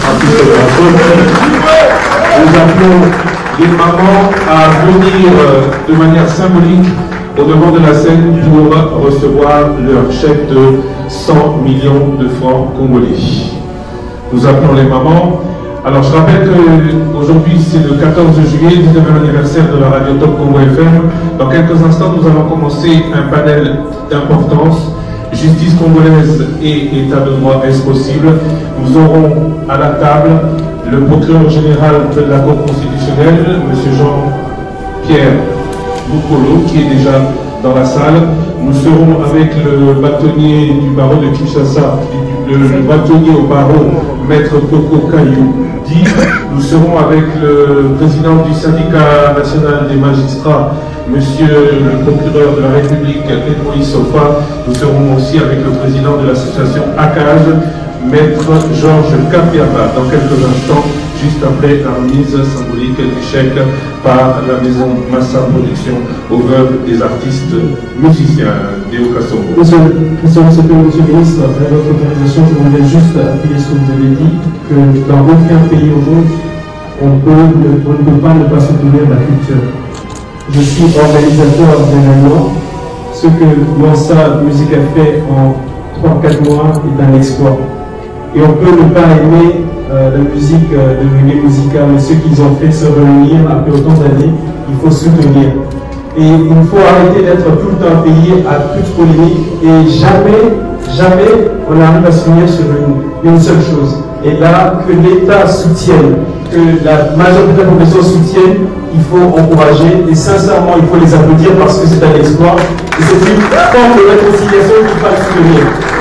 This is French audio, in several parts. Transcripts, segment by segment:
Nous appelons les mamans à venir de manière symbolique au devant de la scène pour recevoir leur chèque de 100 millions de francs congolais. Nous appelons les mamans. Alors je rappelle qu'aujourd'hui c'est le 14 juillet, 19e anniversaire de la radio Top Congo FM. Dans quelques instants nous allons commencer un panel d'importance. Justice congolaise et état de droit, est-ce possible? Nous aurons à la table le procureur général de la Cour constitutionnelle, M. Jean-Pierre Boukolo, qui est déjà dans la salle. Nous serons avec le bâtonnier du barreau de Kinshasa, le bâtonnier au barreau, Maître Koko Kayou Di. Nous serons avec le président du syndicat national des magistrats, Monsieur le procureur de la République, Edmoï Sofa. Nous serons aussi avec le président de l'association ACAJ, Maître Georges Kapiaba, dans quelques instants, juste après la remise symbolique du chèque par la maison Massa Production aux veuves des artistes musiciens Déo Kassongo. Monsieur le ministre, à votre autorisation, je voudrais juste appuyer ce que vous avez dit, que dans aucun pays au monde, on ne peut pas ne pas soutenir la culture. Je suis organisateur d'événements. Ce que Mansa Musique a fait en 3-4 mois est un exploit. Et on peut ne pas aimer la musique de reggae musical, mais ce qu'ils ont fait, se réunir après autant d'années, il faut soutenir. Et il faut arrêter d'être tout le temps payé à toute polémique et jamais on arrive à se unir sur une seule chose. Et là, que l'État soutienne, que la majorité de la population soutienne, il faut encourager et sincèrement il faut les applaudir parce que c'est un exploit et c'est une forme de réconciliation qu'il faut soutenir.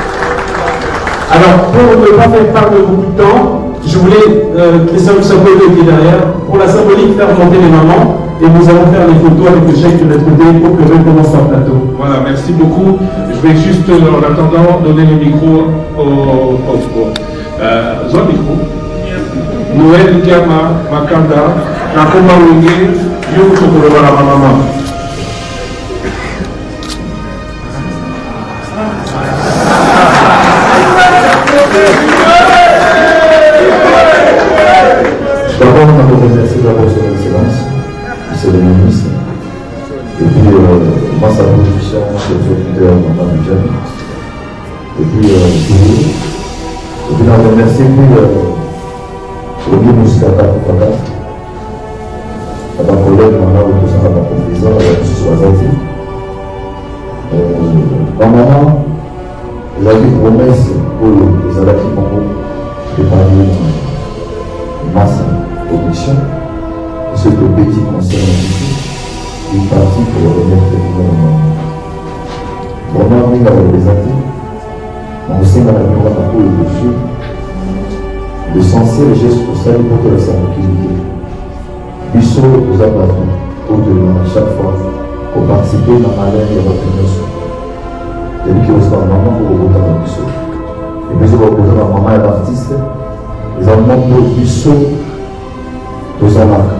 Alors pour ne pas faire perdre beaucoup de temps, je voulais, Christian Moussakolo qui est derrière, pour la symbolique faire monter les mamans et nous allons faire les photos avec le chèque de notre côté pour que le commence en plateau. Voilà, merci beaucoup. Je vais juste en attendant donner le micro au micro. Noël Gama Makanda, Nakoma Wenge, Yo Tokoloba la Mama. D'abord, on a remercié d'abord son excellence, monsieur le ministre, et puis moi, sa production, chef producteur, Maman Jeune, et puis on a remercié le ministre Kaka, ma collègue, maman, représentant ma président, M. Swazati. Ma maman, elle a eu une promesse pour les Alaki Congo de parler masse production, et ce que petit concerne ici, il est parti pour remettre le vraiment, il a représenté, on sait dans la mémoire pour le dessus. L'essentiel geste pour ça, pour que la tranquillité. Bissot nous a battu au-delà chaque fois pour participer dans la malheur et la opinion. Depuis qu'il y a un moment pour remonter dans Bissot. Et puis, on va poser la maman et l'artiste. Les allemands pour Bissot, tous en marque.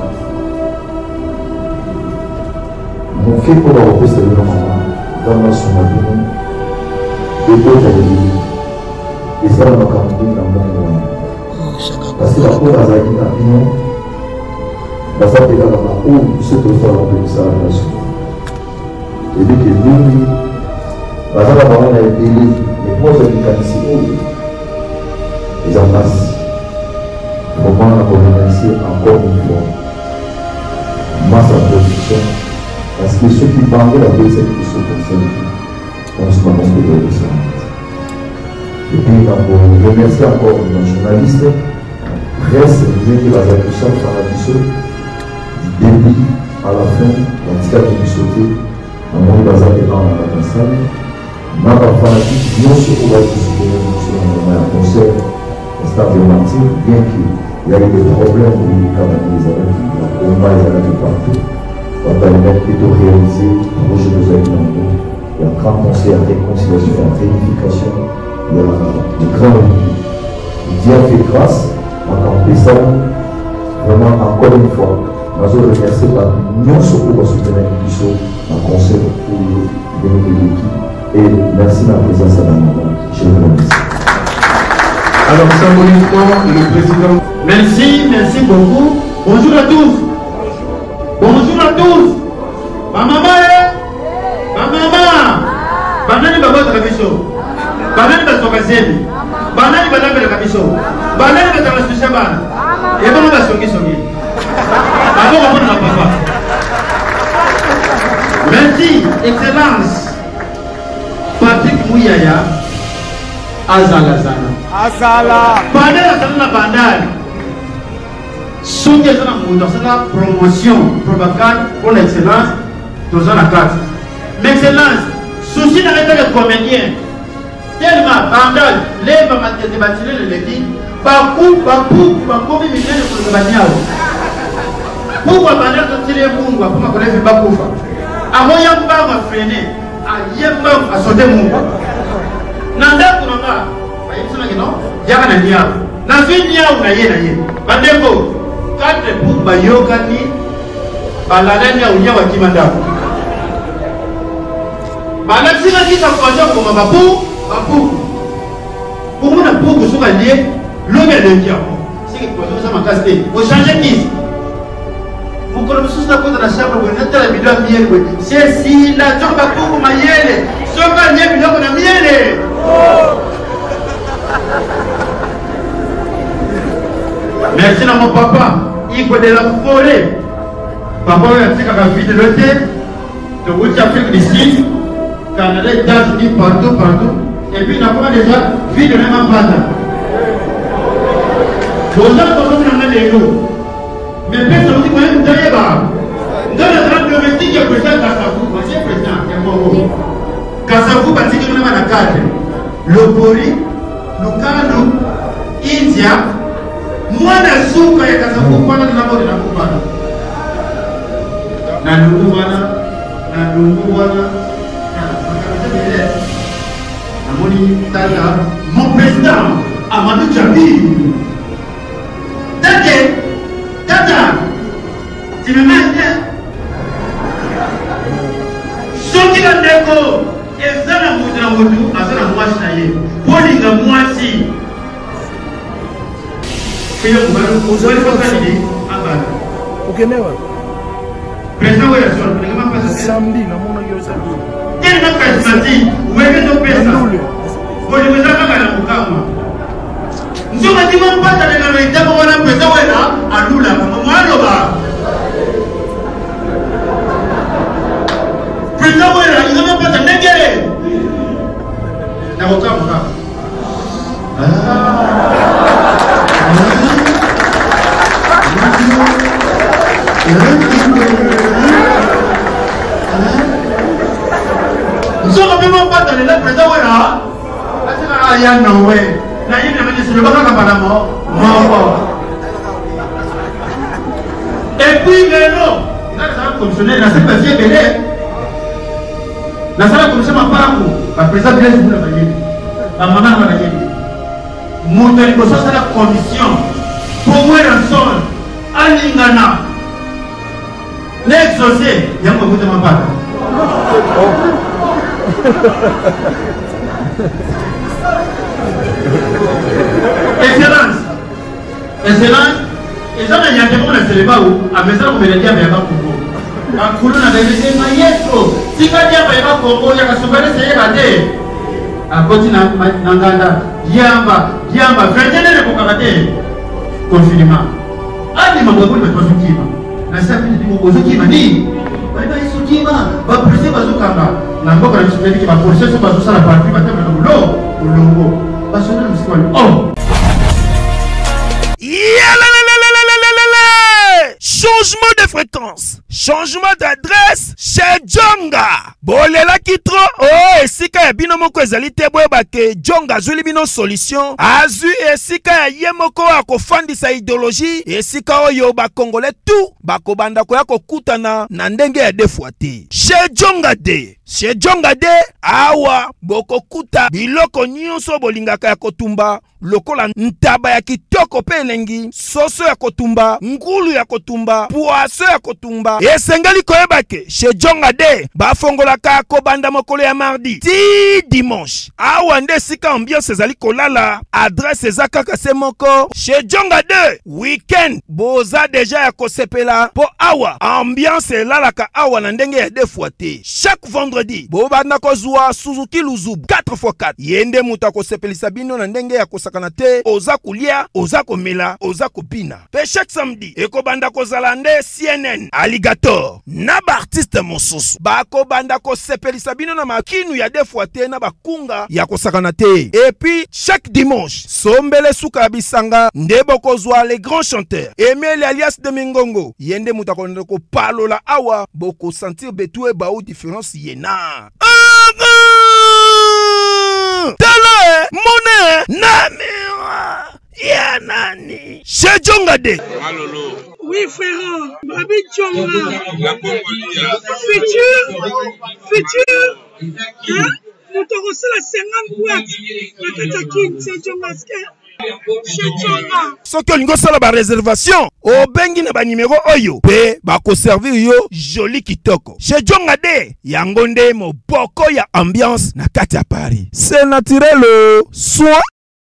Mon fait pour la reprise de la maman, dans ma somme, et pour la vie. Et ça, on va camper dans mon monde. Parce que la peau a zaï na pignon, la femme est là dans la peau, ce que ça a ça à la nation. Et dès que nous, la femme a été élevée, mais moi je dis ici, les ambasses, comment on a remercié encore une fois, moi sa position, parce que ceux qui parlent la paix, c'est qui sont concernés, on se demande de ça. Et puis, on remercie encore nos journalistes. Reste mieux que la réaction par la mission du début à la fin, l'anticat qui sauté, à mon bazar de dans la salle. Ma fanatique, non sur quoi va se un concert, un stade dramatique, bien qu'il y ait des problèmes où il y a des arrêts, il y a des arrêts partout. On va permettre de réaliser le projet de Zaïnando. Il y a un grand concert à réconciliation, à réunification, il y a des grands Dieu fait grâce. En vraiment encore une fois, nous allons remercier par l'union sur pour soutenir un concert pour l'équipe. Et merci de la présence à la maman. Je vous remercie. Alors symboliquement, le président... Merci beaucoup. Bonjour à tous. Bonjour à tous. Ma maman, ma maman. Banani baba kabiso. Banani basokazeli. Banani balambela kabiso. Banani batakasusa bana. Et bon basongi songi. Avant on va papa. Merci, Excellence. Patrick Mouyaya. Azala. Bandari. Soki est la promotion propagande pour l'excellence dans la carte. Mais excellence, souci d'arrêter les comédiens. Tellement bandal, les bâtiments de l'équipe, Bakou, milliers de Banyao. Pourquoi bandal de tirer Mungwa pour ma collègue Bakoufa? À moyen pas m'a freiné, à Yemba à sauter Mungwa. Nanda Kunanga, Yakana Nia, Nazi Nia ou Naye, Bandeko. Quatre pour Bayokani, Baladania ou Yawa Kimanda. Baladina qui s'approche comme Babou. Pour moi, pour que ce soit lié, l'homme est le diable. C'est que pour ça, ma casse au changer qui vous connaissez la cause de la chambre, vous n'êtes pas la vidéo miel. C'est si la jambe a pour Mayele, ce qu'on y a vidéo qu'on a miel. Merci à mon papa. Il faut de la forêt. Papa, il y a une vie de l'hôtel. De l'Ouest Afrique d'ici. Canada, États-Unis, partout. Et puis, il y a déjà vie de même pata. Vous avez besoin de l'eau. Mais personne ne dit que vous avez dans le grand domestique, il y a président Kassavou. Monsieur le président, il y a Moro. Kassavou, parce qu'il y a la carte. Le Bori, le Kano, India. Moi, je suis sûr que je suis mon président, Amadou Djabi. Tata, tu me mets ce qui est déco, et ça n'a pas de moudou, à ça n'a pas de moudou, pour les moitiés. Président, samedi, quel est charismatique? Où est le président? Vous ne vous avez pas la Mukama. Nous sommes dit mon pas dans la vérité, on a un président à Lula, moi là-bas. Président, ils n'ont pas de négéré. La Mukama. Nous sommes vraiment pas dans les présidents. Il y a non way. Là, il y a des gens qui mort. Et puis, non. Il a des fonctionnaires. Il a cette personne belé. La salle commission m'a pas la président de la maman va la gagner. Mon téléphone, c'est la condition. Pour moi, un sol. Alingana. L'exaucé. Il y a un peu de ma part. Excellence. Et ça, il y a des gens qui ne savent pas où. À mesure où il y a des gens qui ne savent pas où. On a des gens qui maestro. Si quand il y a des gens qui a souffert, c'est raté. À côté de Nanganda, Yamba, 21 ans pour karaté. Confinement. Ah, il m'a dit que je suis un na sabi ndi mokozoki mani baiba isuki ma ba presse bazokanga na mboka na bisumeli ki ba police so bazosala parti batama na bulo ulongo basona msikwa oh changement de fréquence, changement d'adresse chez Djonga. Bolela kitro, oh, esika ya bino moko ezali te boyeba ke Djonga zuli bino solution. Azu esika ya ye moko akofandisa idéologie, esika oyo ba Congolais tout bakobanda ko ya kokutana na ndenge ya defuate. Chez Djonga de. Chez Djonga de awa bokokuta biloko nyonso bolingaka ya kotumba lokola ntaba ya kitoko pe elengi, soso ya kotumba, ngulu ya kotumba, poisson ya kotumba esengali koyebake chez Djonga de bafongolaka kobanda mokolo ya mardi ti dimanche awa nde sika ambiance ezali kolala adresse eza kaka se moko chez Djonga de weekend boza deja ya kosepela po awa ambiance elalaka awa na ndenge ya deux fois te chaque vendredi bobanda kozwa Suzuki Luzubu 4x4 yende muta kosepelisa bino na ndenge ya kosakana te oza kulia oza komela oza kopina pe chaque samedi ekobanda kozala nde CNN Alligator na ba artiste mosusu bakobanda kosepelisa bino na makinu ya deux fois te na bakunga ya kosakana te et puis chaque dimanche sombele suka ya bisanga nde bokozwa les grands chanteurs Emile alias de Mingongo yende muta konde ko palola awa boko sentir betou e ba ou différence yena tala mone namira ya nani chez Djonga de Malolo. Oui frère, Babi Djonga. La Congolia. Futur. Hein? Nous t'aurons la 50 boîtes. La Katakin, c'est Djonga. Chez Djonga. soki olingo sala ba réservation obengi na ba numéro oyo pe bako servir yo joli kitoko chez Djonga de yango nde moboko ya ambiance na kati ya Paris c'est naturel soit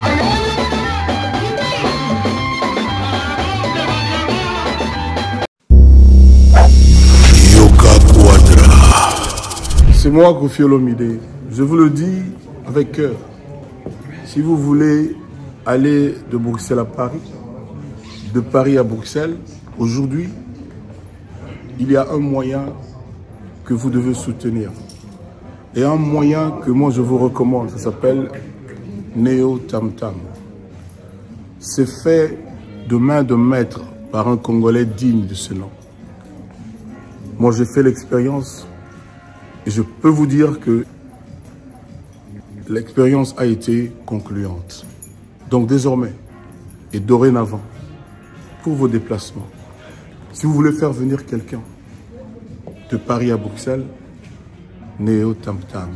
C'est moi, Kofi Olomide. Je vous le dis avec cœur. Si vous voulez aller de Bruxelles à Paris, de Paris à Bruxelles, aujourd'hui, il y a un moyen que vous devez soutenir. Et un moyen que moi je vous recommande, ça s'appelle Neo Tam Tam. C'est fait de main de maître par un Congolais digne de ce nom. Moi j'ai fait l'expérience. Et je peux vous dire que l'expérience a été concluante. Donc désormais et dorénavant, pour vos déplacements, si vous voulez faire venir quelqu'un de Paris à Bruxelles, Neo Tam Tam.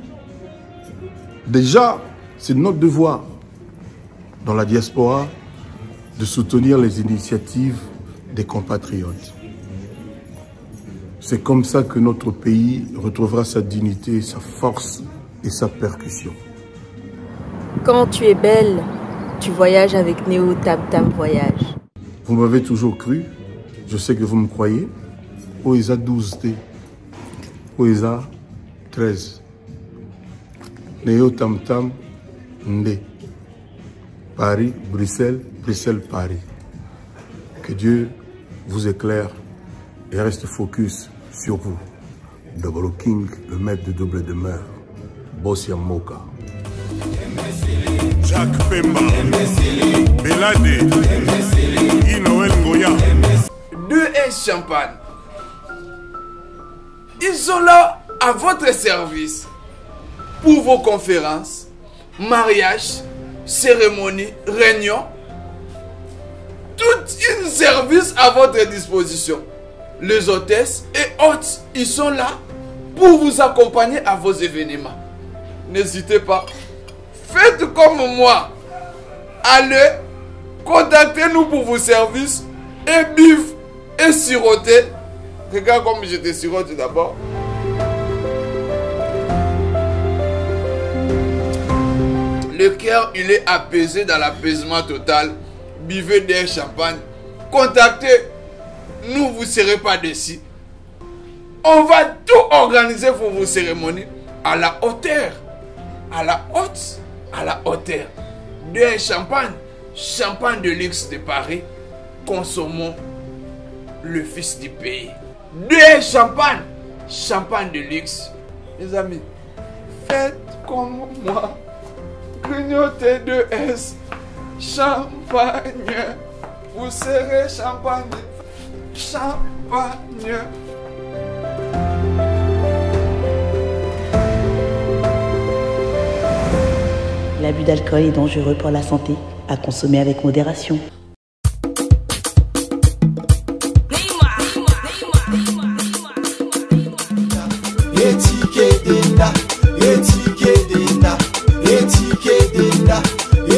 Déjà, c'est notre devoir dans la diaspora de soutenir les initiatives des compatriotes. C'est comme ça que notre pays retrouvera sa dignité, sa force et sa percussion. Quand tu es belle, tu voyages avec Neo Tam Tam Voyage. Vous m'avez toujours cru, je sais que vous me croyez. Oesa 12T, Oesa 13. Neo Tam Tam Ndé. Paris, Bruxelles, Bruxelles, Paris. Que Dieu vous éclaire et reste focus sur vous. Double King, le maître de double demeure. Boss Yamoka. Jacques Pemba. Belade. Guy Noël Ngoya. 2S Champagne. Ils sont là à votre service pour vos conférences, mariages, cérémonies, réunions. Tout un service à votre disposition. Les hôtesses et hôtes, ils sont là pour vous accompagner à vos événements. N'hésitez pas. Faites comme moi. Allez, contactez-nous pour vos services et bif et siroter. Regarde comme je te sirote d'abord. Le cœur, il est apaisé dans l'apaisement total. Buvez des champagnes. Contactez. Nous, vous ne serez pas déçus. On va tout organiser pour vos cérémonies à la hauteur. À la haute, à la hauteur. Deux champagne. Champagne de luxe de Paris. Consommons le fils du pays. Deux champagne. Champagne de luxe. Les amis, faites comme moi. Grignotez 2S. Champagne. Vous serez champagne. Champagne. L'abus d'alcool est dangereux pour la santé, à consommer avec modération.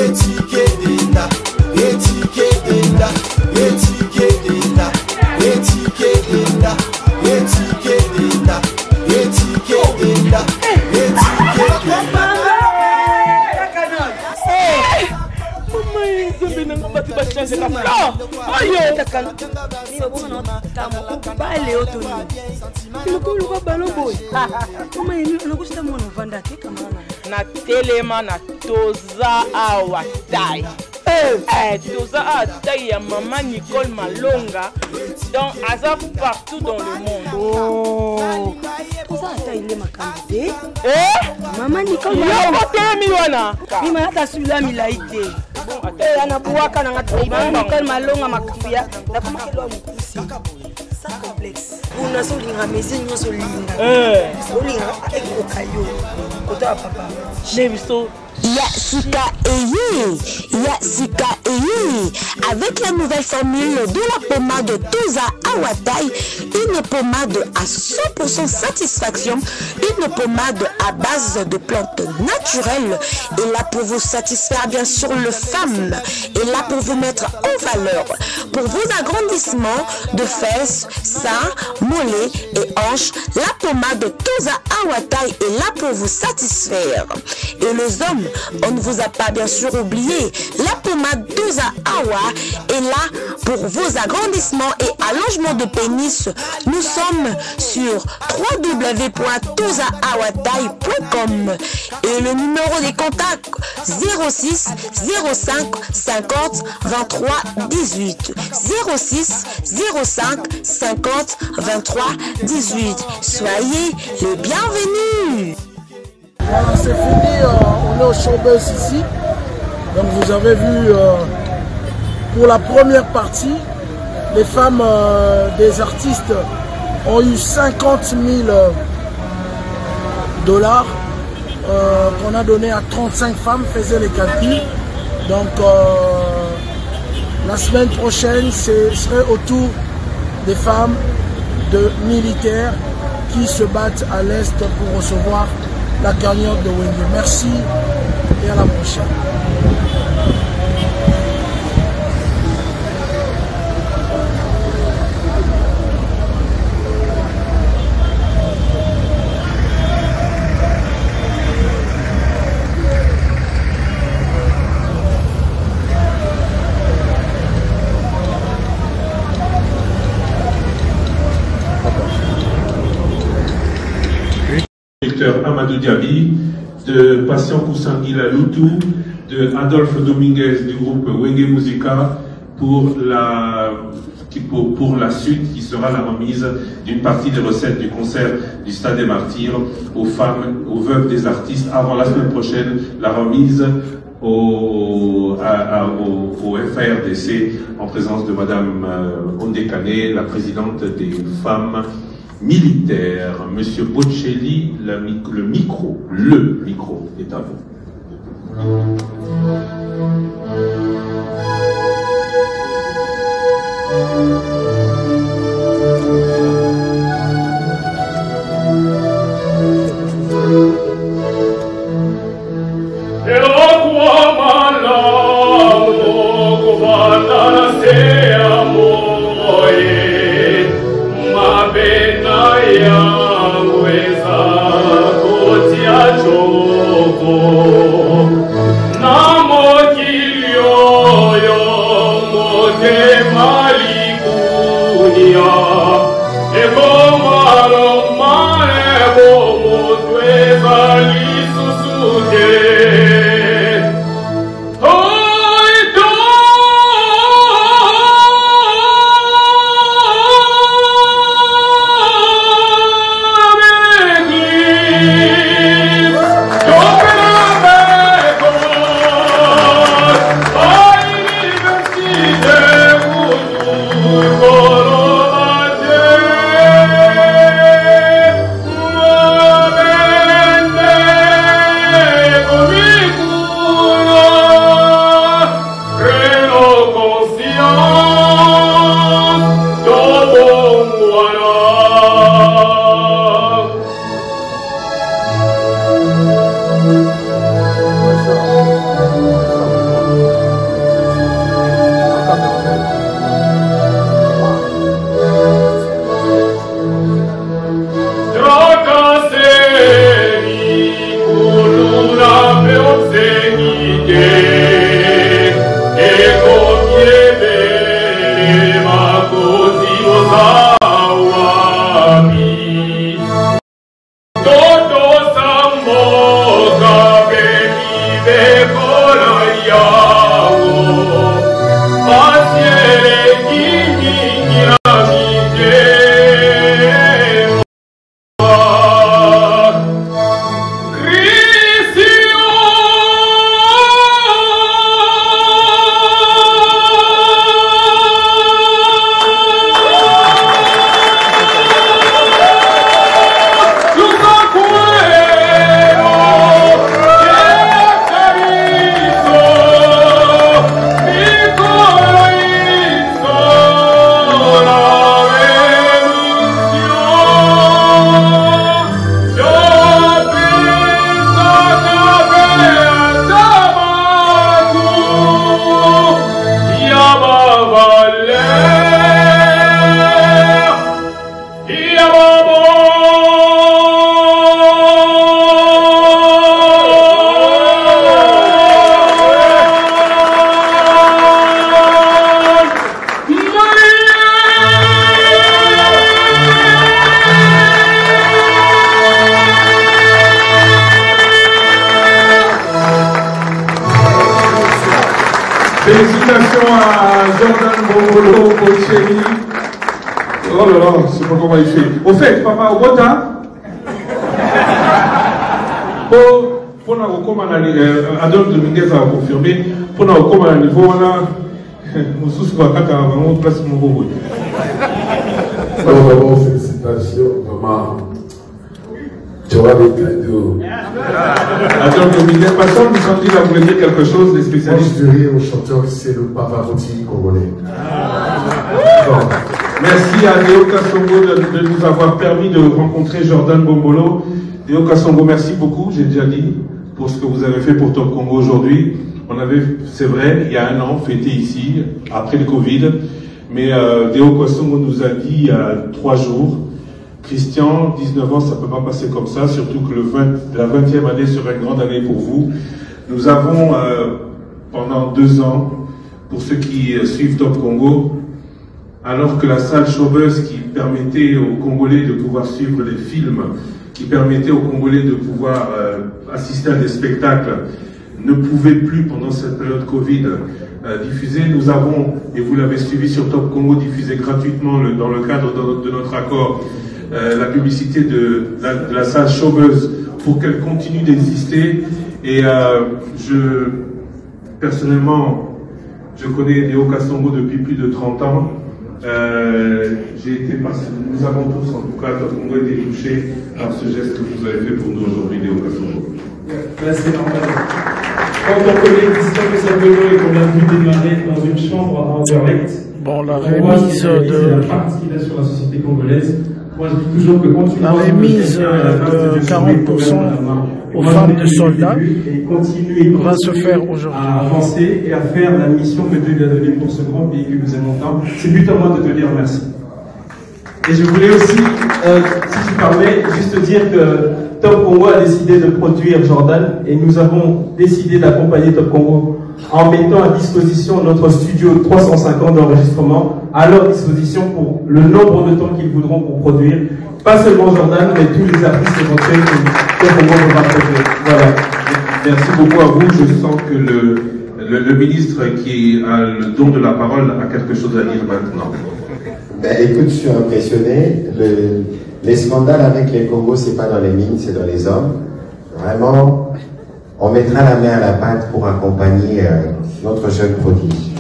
It's Non, oyo. Ni babonga na tamo ba leo to ni. Kilo ko luka ballon boy. Koma yini na kushita mona vanda te kamana. Na telema na toza awa tai. Toza a taille à maman Nicole Malonga, donc Azaf partout dans le monde. Oh, Toza a taille ma candidate. Maman Nicole Malonga. Il m'a dit celui-là milaïté. Eh, anabuaka na ngati maman Nicole Malonga makufia. Na kama kilo mkusi. Ça complexe. Una so linga mezi nyoso linga. So linga ekokayo. Kota papa. Neviso. Yasika Eye, avec la nouvelle formule de la pommade Toza Awatai, une pommade à 100% satisfaction, une pommade à base de plantes naturelles, et là pour vous satisfaire bien sûr le femme, et là pour vous mettre en valeur, pour vos agrandissements de fesses, seins, mollets et hanches, la pommade Toza Awatai est là pour vous satisfaire. Et les hommes, on ne vous a pas bien sûr oublié, la pommade Toza Awa est là pour vos agrandissements et allongements de pénis. Nous sommes sur www.tozaawatai.com et le numéro des contacts 06 05 50 23 18 06 05 50 23 18. Soyez les bienvenus. Voilà, c'est fini, on est au showbiz ici. Donc vous avez vu pour la première partie, les femmes des artistes ont eu 50 000 dollars qu'on a donné à 35 femmes, faisait les calculs. Donc la semaine prochaine, ce serait au tour des femmes de militaires qui se battent à l'Est pour recevoir la cagnotte de Wenge. Merci et à la prochaine. Amadou Diaby, de Patient Koussanguila Loutou, de Adolphe Dominguez du groupe Wenge Musica pour la suite qui sera la remise d'une partie des recettes du concert du Stade des Martyrs aux femmes, aux veuves des artistes avant la semaine prochaine, la remise au FARDC en présence de Madame Ondekane, la présidente des femmes militaire. Monsieur Bocelli, le micro est à vous. Oh, Jordan Bombolo, Bocelli. Oh là là, je sais pas comment il fait. Au fait, papa, Wota, pour la Adolphe Dominguez a confirmé, pour la niveau, nous sommes à la place de mon D'abord, félicitations, maman. Tu auras des cadeaux. Adolphe Dominguez, passons, nous sommes dit, vous voulez dire quelque chose, les spécialistes. Moi, je dirais au chanteur, c'est le Pavarotti congolais. Merci à Léo Kassongo de nous avoir permis de rencontrer Jordan Bombolo. Léo Kassongo, merci beaucoup, j'ai déjà dit, pour ce que vous avez fait pour Top Congo aujourd'hui. On avait, c'est vrai, il y a un an, fêté ici, après le Covid. Mais Léo Kassongo nous a dit il y a 3 jours, Christian, 19 ans, ça ne peut pas passer comme ça, surtout que la 20e année sera une grande année pour vous. Nous avons, pendant 2 ans, pour ceux qui suivent Top Congo, alors que la salle chauveuse qui permettait aux Congolais de pouvoir suivre les films, qui permettait aux Congolais de pouvoir assister à des spectacles, ne pouvait plus pendant cette période Covid diffuser. Nous avons, et vous l'avez suivi sur Top Congo, diffusé gratuitement dans le cadre de notre accord la publicité de la salle chauveuse pour qu'elle continue d'exister. Et personnellement, je connais Léo Kassongo depuis plus de 30 ans. Nous avons tous, en tout cas, Top Congo, été touchés par ce geste que vous avez fait pour nous aujourd'hui, Léo Kassongo. C'est normal. Quand on connaît l'histoire de cette vidéo et qu'on a pu démarrer dans une chambre en direct, bon, la remise de participation à la société congolaise. Moi, je dis toujours que quand tu la remise de 40% aux femmes de soldats va se faire aujourd'hui. À avancer et à faire la mission que Dieu lui a donnée pour ce grand pays que nous aimons tant. C'est plutôt à moi de te dire merci. Et je voulais aussi, si tu permets, juste dire que Top Congo a décidé de produire Jordan et nous avons décidé d'accompagner Top Congo en mettant à disposition notre studio 350 d'enregistrement à leur disposition pour le nombre de temps qu'ils voudront pour produire, pas seulement Jordan, mais tous les artistes éventuels que Top Congo devra produire. Voilà. Merci beaucoup à vous. Je sens que le ministre qui a le don de la parole a quelque chose à dire maintenant. Ben, écoute, je suis impressionné. Les scandales avec les Congos, c'est pas dans les mines, c'est dans les hommes. Vraiment, on mettra la main à la pâte pour accompagner notre jeune prodige.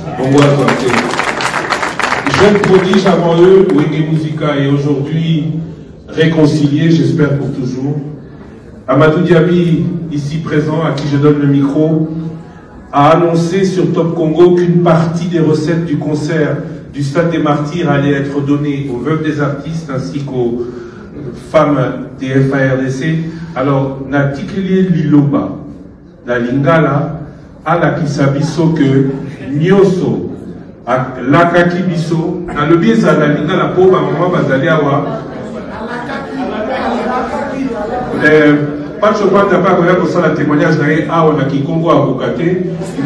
Jeune prodige avant eux, Wenge Musica, et aujourd'hui réconcilié, j'espère pour toujours. Amadou Diaby, ici présent, à qui je donne le micro, a annoncé sur Top Congo qu'une partie des recettes du concert du Stade des Martyrs allait être donnée aux veuves des artistes ainsi qu'aux femmes des FARDC. Alors, na tikeli liloba, na lingala, ala kisabiso que nyoso, lakaki biso, na lobi eza na lingala po ba mama bazali awa. Pas de choix n'a pas regardé pour ça la témoignage d'ailleurs à on a qui Congo à Bokate,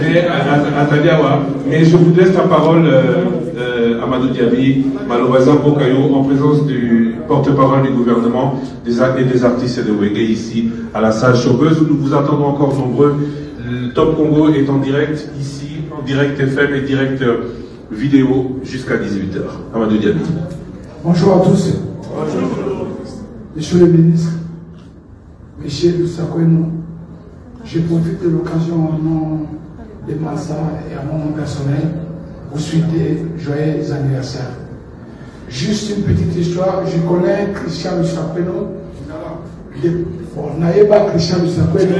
mais je vous laisse la parole Amadou Diaby, malheureusement Bokayo, en présence du porte-parole du gouvernement et des artistes de Wenge ici à la salle chauveuse où nous vous attendons encore nombreux. Le Top Congo est en direct ici, en direct FM et direct vidéo jusqu'à 18h. Amadou Diaby. Bonjour à tous. Bonjour. Monsieur le ministre. Michel Sakweno, je profite de l'occasion au nom de Massa et à mon nom personnel pour souhaiter joyeux anniversaire. Juste une petite histoire, je connais Christian Sakweno. Bon, Naïba Christian Sakweno.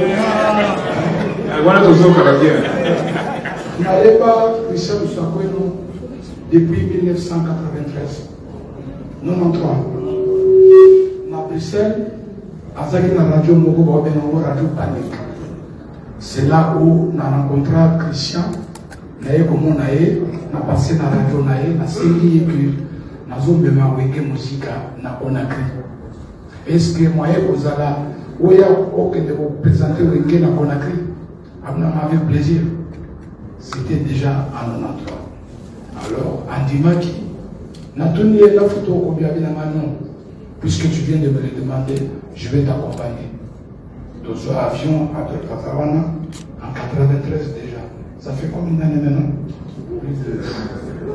Naïba Christian Sakweno depuis 1993. 93. À Bruxelles. Avec la radio Mogo Radio Panique. C'est là où on a rencontré Christian, on a passé dans la radio, on a série que nous avons fait musique na Conakry. Est-ce que moi, vous allez vous présenter na Conakry? Avec plaisir. C'était déjà en 93. Alors, Andimaki, n'a tenu la photo combien de non. Puisque tu viens de me le demander, je vais t'accompagner. Dans ce avion à Katarawana, en 93 déjà. Ça fait combien d'années maintenant?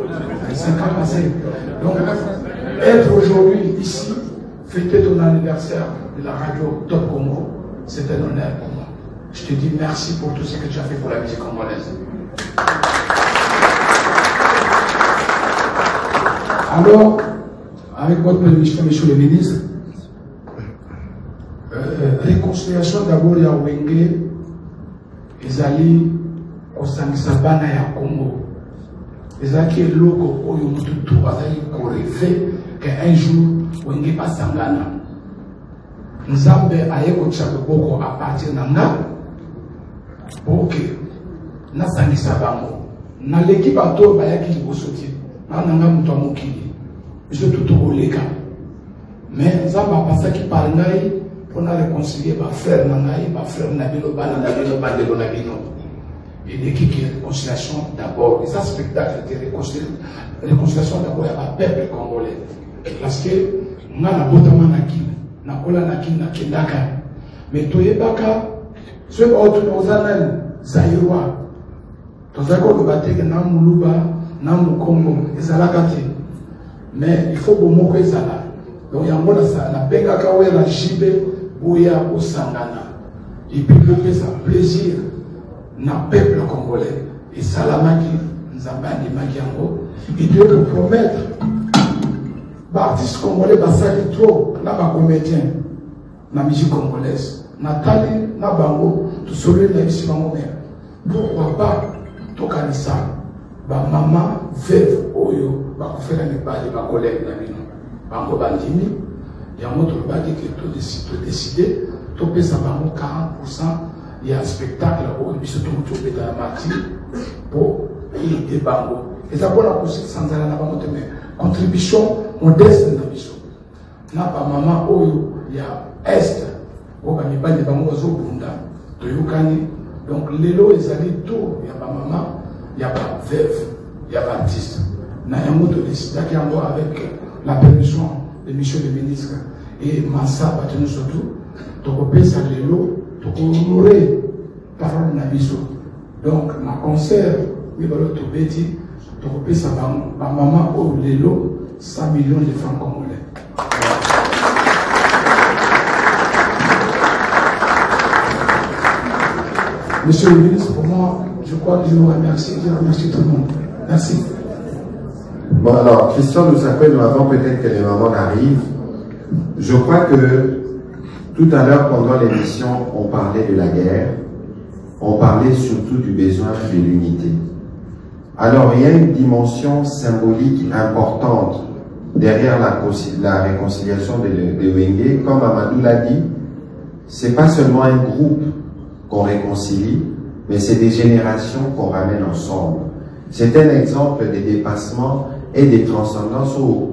5 ans passés. Donc, être aujourd'hui ici, fêter ton anniversaire de la radio Top Congo, c'est un honneur pour moi. Je te dis merci pour tout ce que tu as fait pour la musique congolaise. Alors, avec votre permission, monsieur le ministre, réconciliation d'abord ya Wenge, ezali kosangisa bana ya Congo. Ezaki eloko oyo mututu azali koreve que un jour Wenge basangana. Nzambe aye kotia loboko à partir na nga oke nasangisa bango naleki bato bayaki liboso te nanga mutu amokili biso tutu koleka mais nzambe apasaki par ngai mpona réconcilier bafrère na ngai bafrère na bino bana na bino bandeko na bino elekiki réconciliation d'abord eza spectacle de réconciliation d'abord ya bapeuple congolais parce que nga nabotama na kini nakola na kini nakendaka mais toyebaka soki baotuna oza nani zairwa tozali koloba teke na moluba na mokongo ezalaka te mais il faut bomoko ezala donc yango nabengaka wela jibe boya osangana epuis bopesa plaisir na peuple congolais esalamaki nzambe andimaki yango etoye kopromettre baartiste congolais basali trop na bacomédien na musique congolaise natali na bango tosololi na bisi bango me pourquoi pas tokanisa bamama veuve oyo bakofela mibali bakolege na bino bango bandimi yango tolobaki ke todeside topesa bango 40% ya spectacle oyo biso tokuti obeta ya mati mpo ede bango eza mpona kosanzala na bango te me contribution modeste na biso na bamama oyo ya este oyo bamibali bango bazobunda toyokani donc lelo ezali tour ya bamama ya baveuve ya baartiste na yango todesidaki yango avec la permission de monsieur le ministre et masa bato nyonso tu tokopesa lelo tokohonore parole na biso donc na concert mibalo tobeti tokopesa bamama oyo lelo 100 millions de francs congolais. Monsieur le ministre, pour moi, je crois que je vous remercie. Je remercie tout le monde. Merci. Bon, alors, Christian nous appelle, nous avant peut-être que les mamans arrivent. Je crois que tout à l'heure, pendant l'émission, on parlait de la guerre. On parlait surtout du besoin de l'unité. Alors, il y a une dimension symbolique importante derrière la réconciliation de Wenge. Comme Amadou l'a dit, c'est pas seulement un groupe qu'on réconcilie, mais c'est des générations qu'on ramène ensemble. C'est un exemple des dépassements et des transcendances où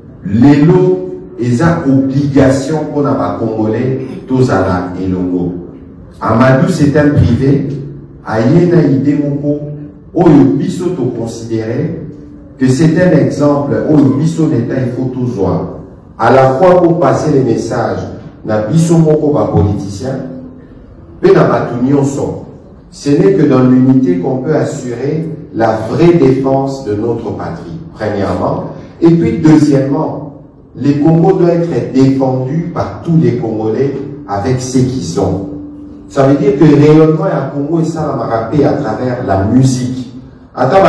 l'élo est une obligation pour les Congolais, tous à la Elongo. Amadou, c'est un privé, Ayena Idemoko, où le biso to considérer que c'est un exemple où le biso d'État il faut tout voir. À la fois pour passer les messages, na biso moko ba politicien, mais na batunion son. Ce n'est que dans l'unité qu'on peut assurer la vraie défense de notre patrie, premièrement. Et puis, deuxièmement, les Congos doivent être défendus par tous les Congolais avec ce qu'ils ont. Ça veut dire que le rayonnement à Congo est ça m'a rappelé à travers la musique. Attends,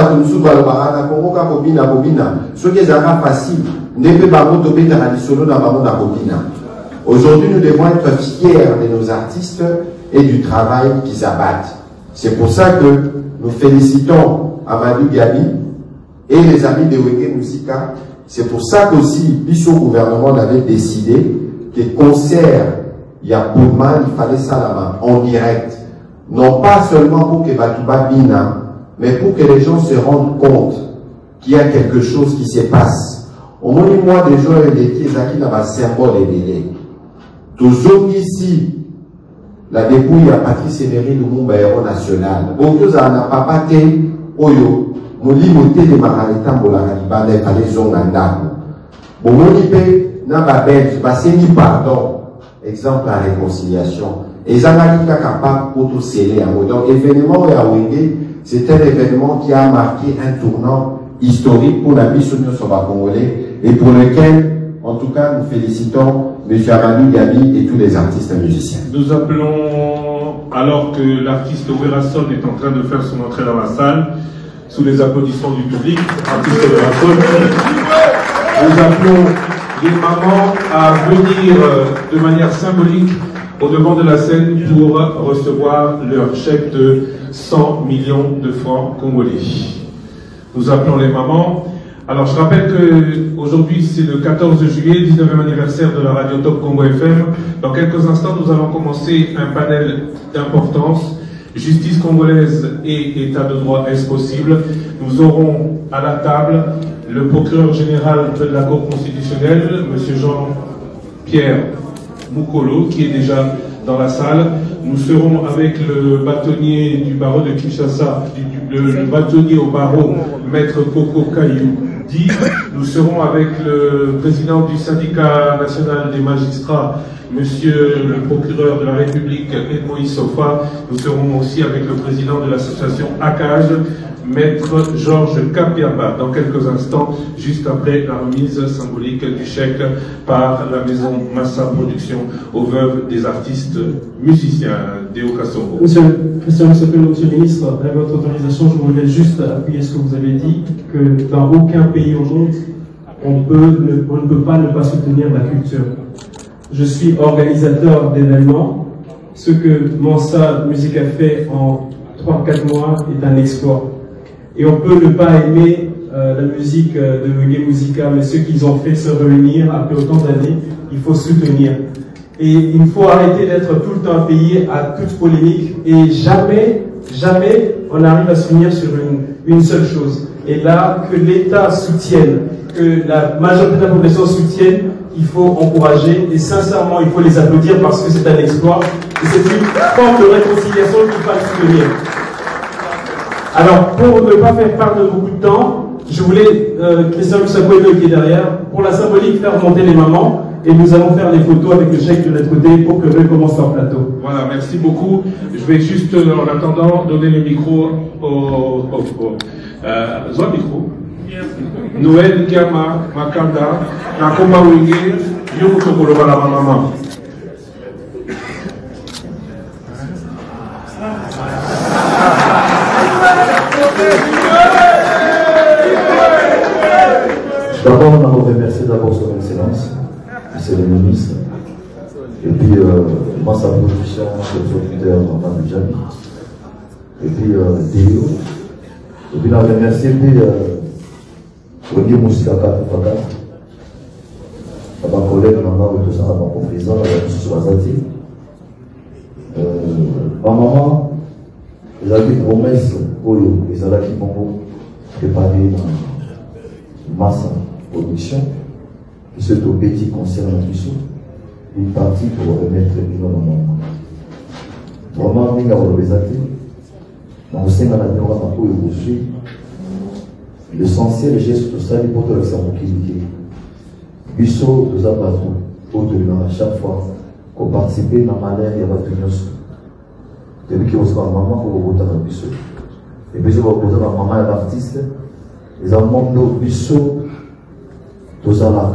Congo bobina. Ce qui est facile, ne peut pas tomber dans la solo dans la bobina. Aujourd'hui, nous devons être fiers de nos artistes et du travail qu'ils abattent. C'est pour ça que nous félicitons Amadou Gabi et les amis de Wenge Musica. C'est pour ça qu'aussi, le gouvernement avait décidé que concert, il y a Bourman, il fallait ça en direct. Non pas seulement pour que Batouba Bina, mais pour que les gens se rendent compte qu'il y a quelque chose qui se passe. Au moins, moi, des gens qui ont un symbole et délai. Toujours ici, la dépouille à Patrice Emery Lumumba héros national. Beaucoup à n'a pas battu Oyo, Moulimoté de Maralita Molaraliba, les Palais Zongandako. Bon, Monipe, n'a pas bête, passé ni pardon. Exemple à réconciliation. Et Zanaki capable pour tout sceller. Donc, l'événement à Wenge, c'est un événement qui a marqué un tournant historique pour la mission sur la Congolais et pour lequel, en tout cas, nous félicitons M. Amadou Gabi et tous les artistes et musiciens. Nous appelons, alors que l'artiste Werrason est en train de faire son entrée dans la salle, sous les applaudissements du public, artiste Werrason, nous appelons les mamans à venir de manière symbolique au devant de la scène pour recevoir leur chèque de 100 millions de francs congolais. Nous appelons les mamans. Alors je rappelle qu'aujourd'hui c'est le 14 juillet, 19e anniversaire de la radio Top Congo FM. Dans quelques instants nous allons commencer un panel d'importance. Justice congolaise et état de droit, est-ce possible? Nous aurons à la table le procureur général de la Cour constitutionnelle, M. Jean-Pierre Moukolo, qui est déjà dans la salle. Nous serons avec le bâtonnier du barreau de Kinshasa, le bâtonnier au barreau, Maître Koko Kayou Di. Nous serons avec le président du syndicat national des magistrats, Monsieur le procureur de la République, Edmo Sofa. Nous serons aussi avec le président de l'association ACAJ, Maître Georges Kapiamba, dans quelques instants, juste après la remise symbolique du chèque par la maison Massa Production aux veuves des artistes musiciens Déo Kassongo. Monsieur le ministre, avec votre autorisation, je voudrais juste appuyer ce que vous avez dit, que dans aucun pays au monde, on ne peut pas ne pas soutenir la culture. Je suis organisateur d'événements. Ce que Mansa Musique a fait en 3-4 mois est un exploit. Et on peut ne pas aimer la musique de Gay Musica, mais ceux qu'ils ont fait se réunir après autant d'années, il faut soutenir. Et il faut arrêter d'être tout le temps payé à toute polémique et jamais on arrive à s'unir sur une seule chose. Et là, que l'État soutienne, que la majorité de la population soutienne, il faut encourager et sincèrement, il faut les applaudir parce que c'est un exploit et c'est une forme de réconciliation qu'il faut soutenir. Alors, pour ne pas faire perdre beaucoup de temps, je voulais, Christian Lusakweno qui est derrière, pour la symbolique, faire monter les mamans et nous allons faire les photos avec le chèque de notre côté pour que eux commencent leur plateau. Voilà, merci beaucoup. Je vais juste, en attendant, donner le micro au micro. Noël Kiama Makanda, Nakoma Wenge, Yomutokolo Balamama. D'abord, on a remercié d'abord son Excellence, Monsieur le Ministre, et puis moi, sa production, le producteur Mamadou Gabi, et puis Déo, et puis on a remercié Ogi Moussika Faka, ma collègue, tout ça, ma président, ma maman, ils avaient une promesse, ils avaient préparé une masse production, qui se trouve petit concerne une partie pour remettre une maman. Vraiment, il y a l'essentiel geste de ça, il faut que le cerveau qui est. Bissot, nous avons au-delà, chaque fois qu'on participe dans la manière, il y a pas de news. Depuis qu'il y a une maman pour voter dans Bissot. Et puis, on va poser la maman et l'artiste. Les amants de Bissot, tous à l'arc.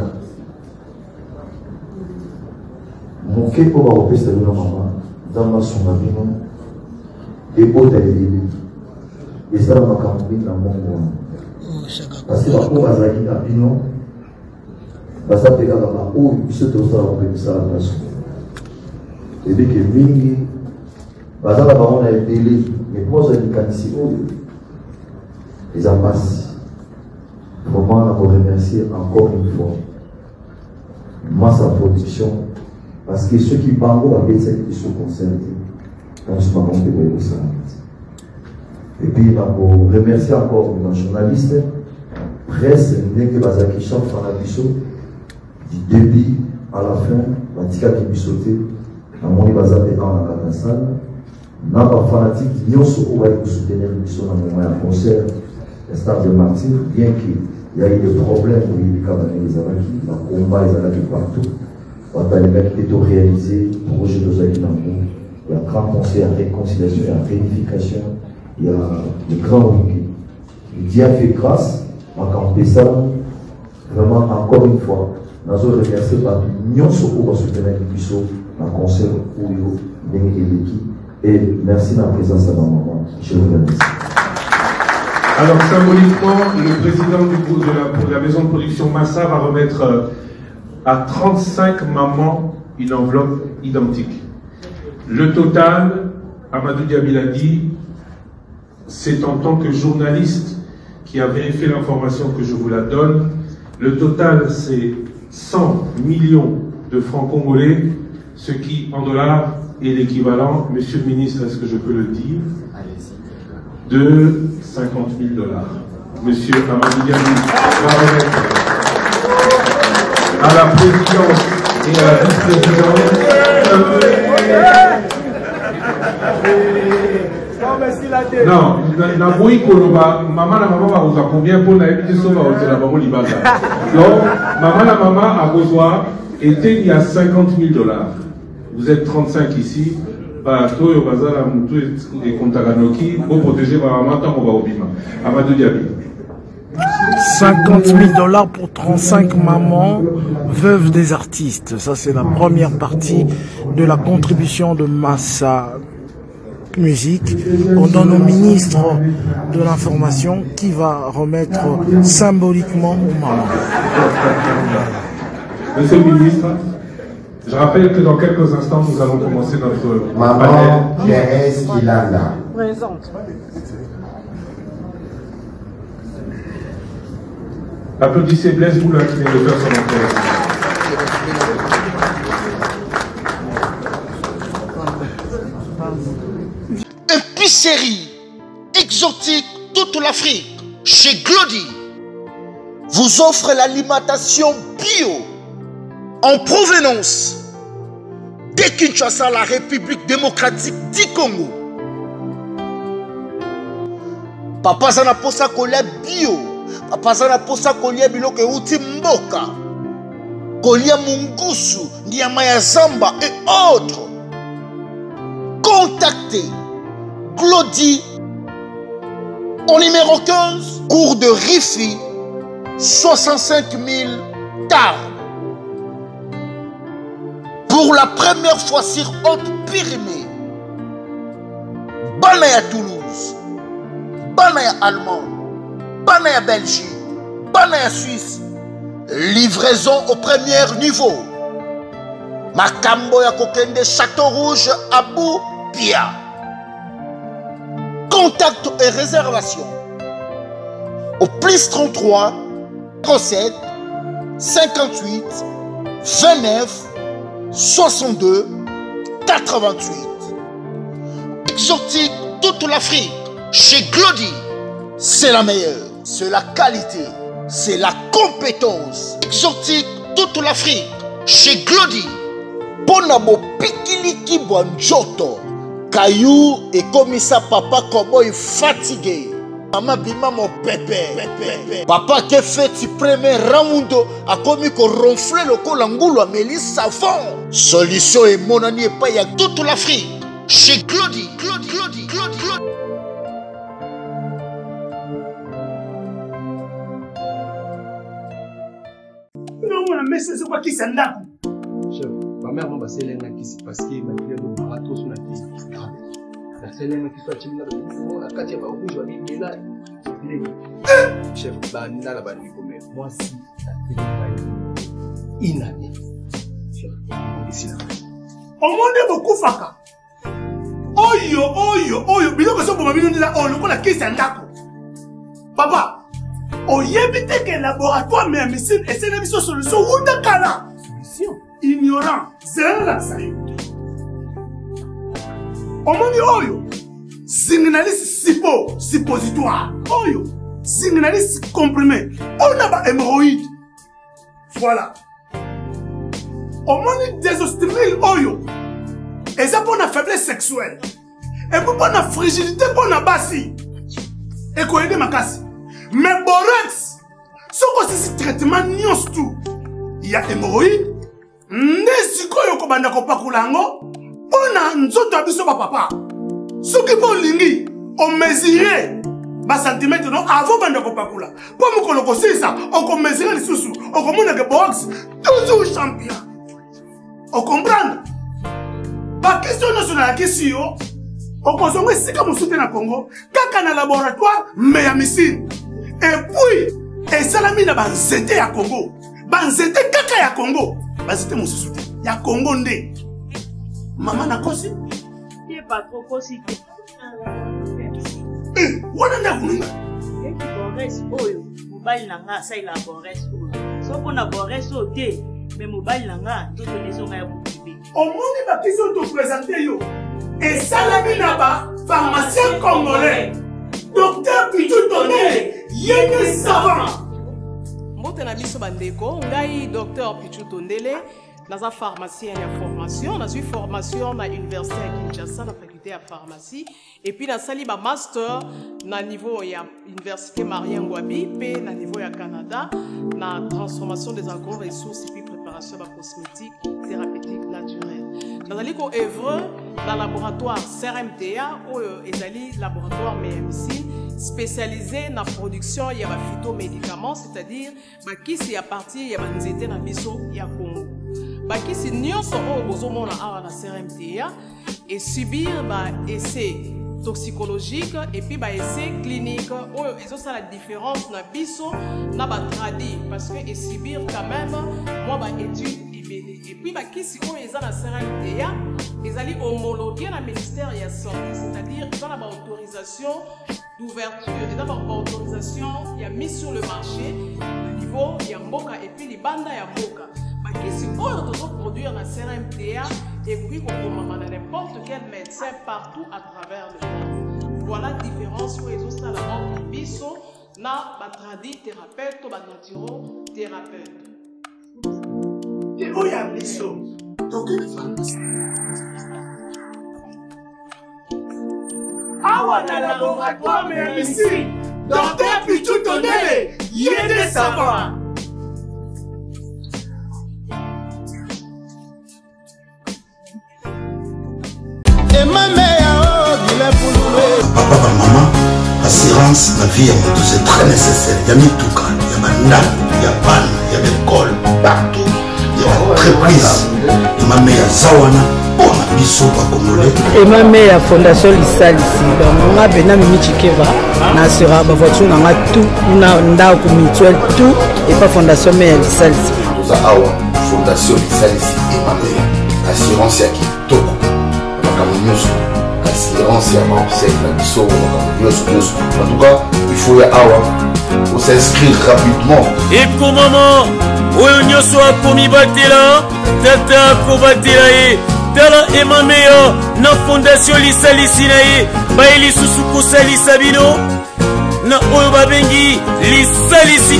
Mon quai pour avoir repris cette maman, dans ma sommation, et pour t'aider. Et ça, on a campé dans mon monde. Parce que la cour a zaki à Pinon, ça fait qu'à la haut, il se trouve ça à la nation. Et bien que Mingi, on a un délai, mais moi, j'ai dit qu'ici, les ambasses. Vraiment, on remercier encore une fois. Moi, sa production, parce que ceux qui parlent de la bêtise qui sont concernés, on se parle de ça. Et puis, on remercie encore nos journalistes, presse, que Bazaki chante dans la biseau, du début à la fin, Batika qui biseauté, à mon Bazaki dans la salle, n'a pas fanatique, nous sommes pour soutenir le biseau dans le concert, le stade de Martyr, bien qu'il y ait des problèmes où il y a des Azaki, le combat des Azaki partout, on a les mecs qui ont réalisé, projet de Zaki dans le monde, il y a un grand concert, réconciliation, il y a réunification. Il y a le grand Wiki. Dieu a fait grâce ça, vraiment encore une fois, nous avons remercié par l'union sur le soutenir dans le concert Ouyo, et merci de la présence de ma maman. Je vous remercie. Alors symboliquement, le président de la maison de production Massa va remettre à 35 mamans une enveloppe identique. Le total, Amadou Diaby l'a dit, c'est en tant que journaliste qui a vérifié l'information que je vous la donne. Le total, c'est 100 millions de francs congolais, ce qui, en dollars, est l'équivalent, monsieur le ministre, est-ce que je peux le dire, de 50 000 $. Monsieur Amadou Diaby va remettre à la présidence et à la vice-présidence. Non, maman va combien pour la donc, maman a besoin était il y a 50 000 $. Vous êtes 35 ici. Toi, au bazar, et Kontaganoki, pour protéger ma maman, tant qu'on va au Bima. Amadou Diaby. 50 000 $ pour 35 mamans veuves des artistes. Ça, c'est la première partie de la contribution de Massa Musique. On donne au ministre de l'Information qui va remettre symboliquement aux mamans. Monsieur le ministre, je rappelle que dans quelques instants, nous allons commencer notre maman Thérèse Ilanda. Présente. Applaudissez Blaise Boulin qui vient de faire son entrée. Épicerie exotique toute l'Afrique chez Glody vous offre l'alimentation bio en provenance de Kinshasa, la République démocratique du Congo. Papa Zana posa kolia bio, papa Zana posa kolia biloko euti mboka, kolia mungusu, nyama ya zamba et autres. Contactez Glody au numéro 15, cours de Rifi, 65 000 Tarbes. Pour la première fois sur Haute-Pyrénées, Banaya Toulouse, Banaya Allemagne, Banaya Belgique, Banaya Suisse, livraison au premier niveau. Makambo ya Kokende Château Rouge, Abou Pia. Contact et réservation au plus 33 07 58 29 62 88. Exotique toute l'Afrique chez Glody, c'est la meilleure, c'est la qualité, c'est la compétence. Exotique toute l'Afrique chez Glody. Ponabo Pikiliki Bonjoto. Caillou et commissaire papa Koboy fatigué. Maman bima mon pépé. Papa qui fait du premier round a commis qu'on ronfle le col angoulou à Mélis savon. Solution et mon ami et pas y a toute l'Afrique. Chez Glody. Non, mais c'est quoi qui s'en a? Ma mère m'a passé l'un qui s'est passé, m'a dit que ma matos n'a pas été grave. La seule qui soit timide, la quatrième fois où je vais aller là, chef, banana la banane comme moi si la télé inanée. Chef, ici là. Au monde beaucoup faka. Oyo, biloko so pour mabino ndila o lokola kisi andako. Papa, oyebite que laboratoire mais médecine et c'est une solution ou dakala. Solution. Ignorant, c'est la salle. Omoni oyo, signaliste suppositoire. Oyo, signaliste comprimé. On a pas hémorroïde. Voilà. Omoni désostimile oyo. Et ça pour la faiblesse sexuelle. Et pour la fragilité pour la bassi. Et qu'on aide ma casse. Mais borax, ce que c'est ce traitement nions tout. Il y a hémorroïde. Nesikoyo kobanda kopakulango pona nzoto abiso ba papa soki bolingi o mesurer basantimetre non avant banda kopakula po mokolo kosisa okomesera lisusu okomona ke box toujours champion okomprendre bakestion nationale akisi yo okozonga esika mosusu te na Congo kaka na laboratoire me ya misine et puis esalami na banzete ya Congo banzete kaka ya Congo banzete mosusu te ya Congo nde mama nakosi ye pas trop kosi wana nda kununga Bores oyo mobile nanga saila Bores oyo soko na Bores o te mais mobile nanga toto lesonga ya bukibe omoni bakisi oyo topresente yo esalami na ba pharmacien congolais docteur Pichu Tondele yene savant mbote na biso bandeko ngai docteur Pichu Tondele naza pharmacien ya formation nazwi formation na université ya Kinshasa na faculté ya pharmacie et puis nasali ba master na niveau ya université Marien Ngouabi pe na niveau ya Canada na transformation des agro-ressources et puis préparation de cosmétiques thérapeutiques naturelles. Nazali ko œuvre dans le laboratoire CRMTA ou ezali laboratoire MMC spécialisé dans la production ya ba phytomédicaments, c'est-à-dire bakisi ya partie ya banzete na biso ya Congo. Bakisi nyonso oyo bozomona awa na CRMTA et subir ba essai toxicologique et puis ba essai clinique oyo ezosa la différence na biso na ba tradi parce que et subir quand même moi ba étude et puis bakisi oyo eza na CRMTA ezali homologué na ministère ya santé, c'est-à-dire dans la autorisation d'ouverture et dans la autorisation ya mise sur le marché au niveau ya mboka et puis libanda ya mboka. Bakisi oyo tozo produire na CRMTA et puis qu'on na n'importe quel médecin partout à travers le monde. Voilà la différence où ils ont ça la biso na batradi thérapeute ou naturo thérapeute. Et où y a biso? Donc une pharmacie. Awa na laboratoire mais ici, docteur Pichu Tondele, yene savant. Papa, maman, assurance, la vie, c'est très nécessaire. Il y a Mitouka, il y a Banda, il y a Pan, il y a l'école, partout. Il y a l'entreprise. Il y a ma mère Zawana, pour la biso, pas congolais. Et ma mère Fondation Lissal ici. Donc, on a Benam Michikeva, Nasura, ma voiture, on a tout, on a un mutuel, tout, et pas Fondation Mère Lissal ici. Nous avons Fondation Lissal ici, et ma mère, assurance, il y a qui toko. Assurance ya Marseille na biso en tout cas il faut y avoir pour s'inscrire rapidement et pour maman oyo nyoso akomi batela tata akobatela ye tala emameya na fondation lisalisi na ye bayeli susu kosalisa bino na oyo babengi lisalisi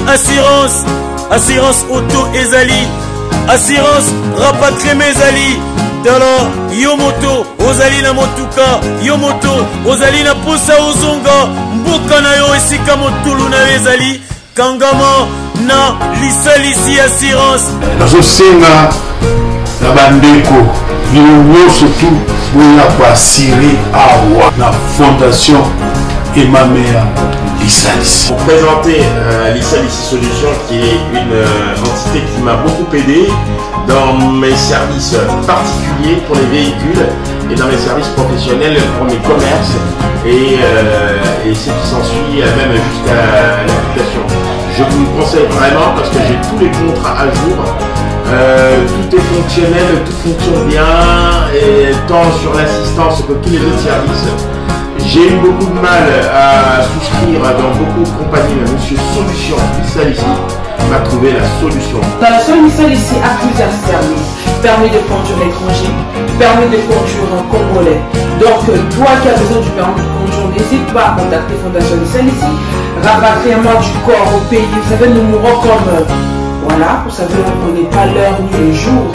assurance auto ezali assurance rapatriement ezali tala yo moto ozali na motuka yo moto ozali na posa ozonga mboka na yo esika motulu na yo ezali kangama na lisalisi assurance nazosenga na bandeko bino nyonso tu boya koasire awa na fondation Emamea Lisalisi. Pour présenter Lisalisi Solutions, qui est une entité qui m'a beaucoup aidé dans mes services particuliers pour les véhicules et dans mes services professionnels pour mes commerces et ce qui s'ensuit même jusqu'à l'application. Je vous le conseille vraiment parce que j'ai tous les contrats à jour. Tout est fonctionnel, tout fonctionne bien, et tant sur l'assistance que tous les autres services. J'ai eu beaucoup de mal à souscrire dans beaucoup de compagnies, mais Monsieur Solution Lisalisi m'a trouvé la solution. Dans la solution ici à plusieurs services, permis de conduire étranger, permis de conduire congolais. Donc toi qui as besoin du permis de conduire, n'hésite pas à contacter Fondation Lisalisi. Rapatriement du corps au pays, vous savez, nous mourons comme... Voilà, vous savez, on ne connaît pas l'heure ni le jour.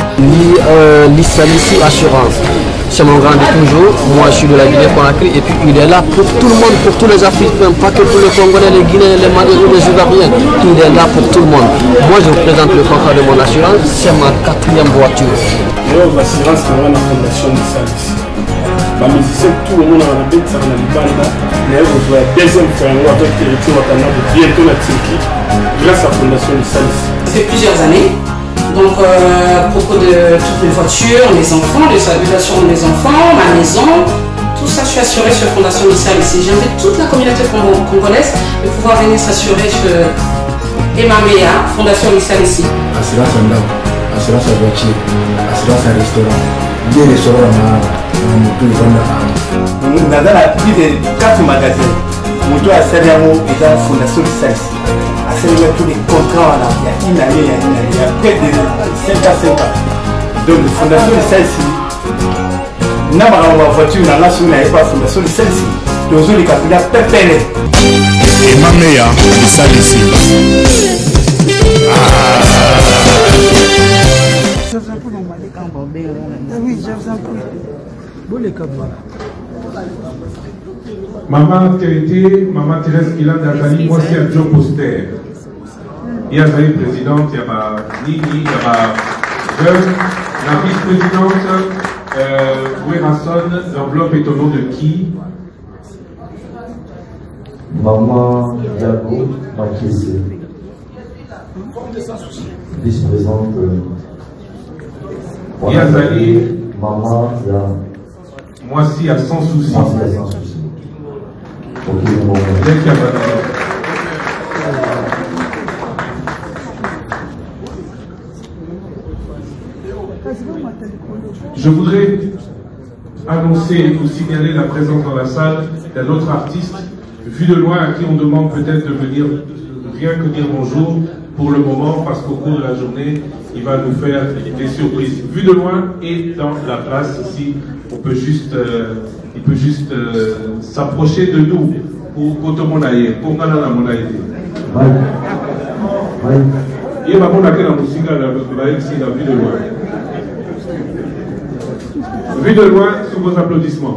Lisalisi Assurance, c'est mon grand de toujours. Moi, je suis de la Guinée-Conakry et puis il est là pour tout le monde, pour tous les Africains, pas que pour les Congolais, les Guinéens, les Maliens, les Ivoiriens. Il est là pour tout le monde. Moi, je vous présente le contrat de mon assurance, c'est ma 4e voiture. L'assurance, c'est la fondation Lisalisi. musicien tout le monde a bête ça na libanda na yo deuxième fois on va faire territoire wakana bientôt na Turquie grâce à la fondation Lisalisi. Ça fait plusieurs années. Donc, à propos de toutes mes voitures, mes enfants, les habitations de mes enfants, ma maison, tout ça, je suis assurée sur Fondation Lisalisi. J'invite toute la communauté congolaise de pouvoir venir s'assurer sur Emamea, Fondation Lisalisi. Assurance en dame, assurance en voiture, assurance en restaurant, des restaurants dans plus de 4 magasins. Moto a servi à la Fondation Lisalisi. À servir tous les contrats, il y a une année, il y a près de 5 ans. Donc, la Fondation Lisalisi, nous avons une voiture, nous avons la Fondation Lisalisi. Nous avons les capitales pépérés. Et ma meilleure, Lisalisi. Je vous en prie, mon mari, quand vous avez oui, je vous en prie. Bon, les camarades. Maman Thérèse, Maman Thérèse Kilan d'Azali, moi c'est un Joe Poster. Il y a Azali présidente, il y a Nini, il y a jeune, la vice-présidente, Werason, l'enveloppe est au nom de qui? Maman Yago Makese, vice-présidente. Il y a Azali, Maman Yago. moi si à sans souci. Moi si à sans souci. Ok, bon. Je voudrais annoncer ou signaler la présence dans la salle d'un autre artiste, vu de loin, à qui on demande peut-être de venir rien que dire bonjour pour le moment, parce qu'au cours de la journée, il va nous faire des surprises. Vu de loin et dans la place ici, on peut juste, il peut juste s'approcher de nous pour tout le monde aille, pour qu'on ait la monnaie. Il va prendre la musique à la vue de loin. Vu de loin, sous vos applaudissements.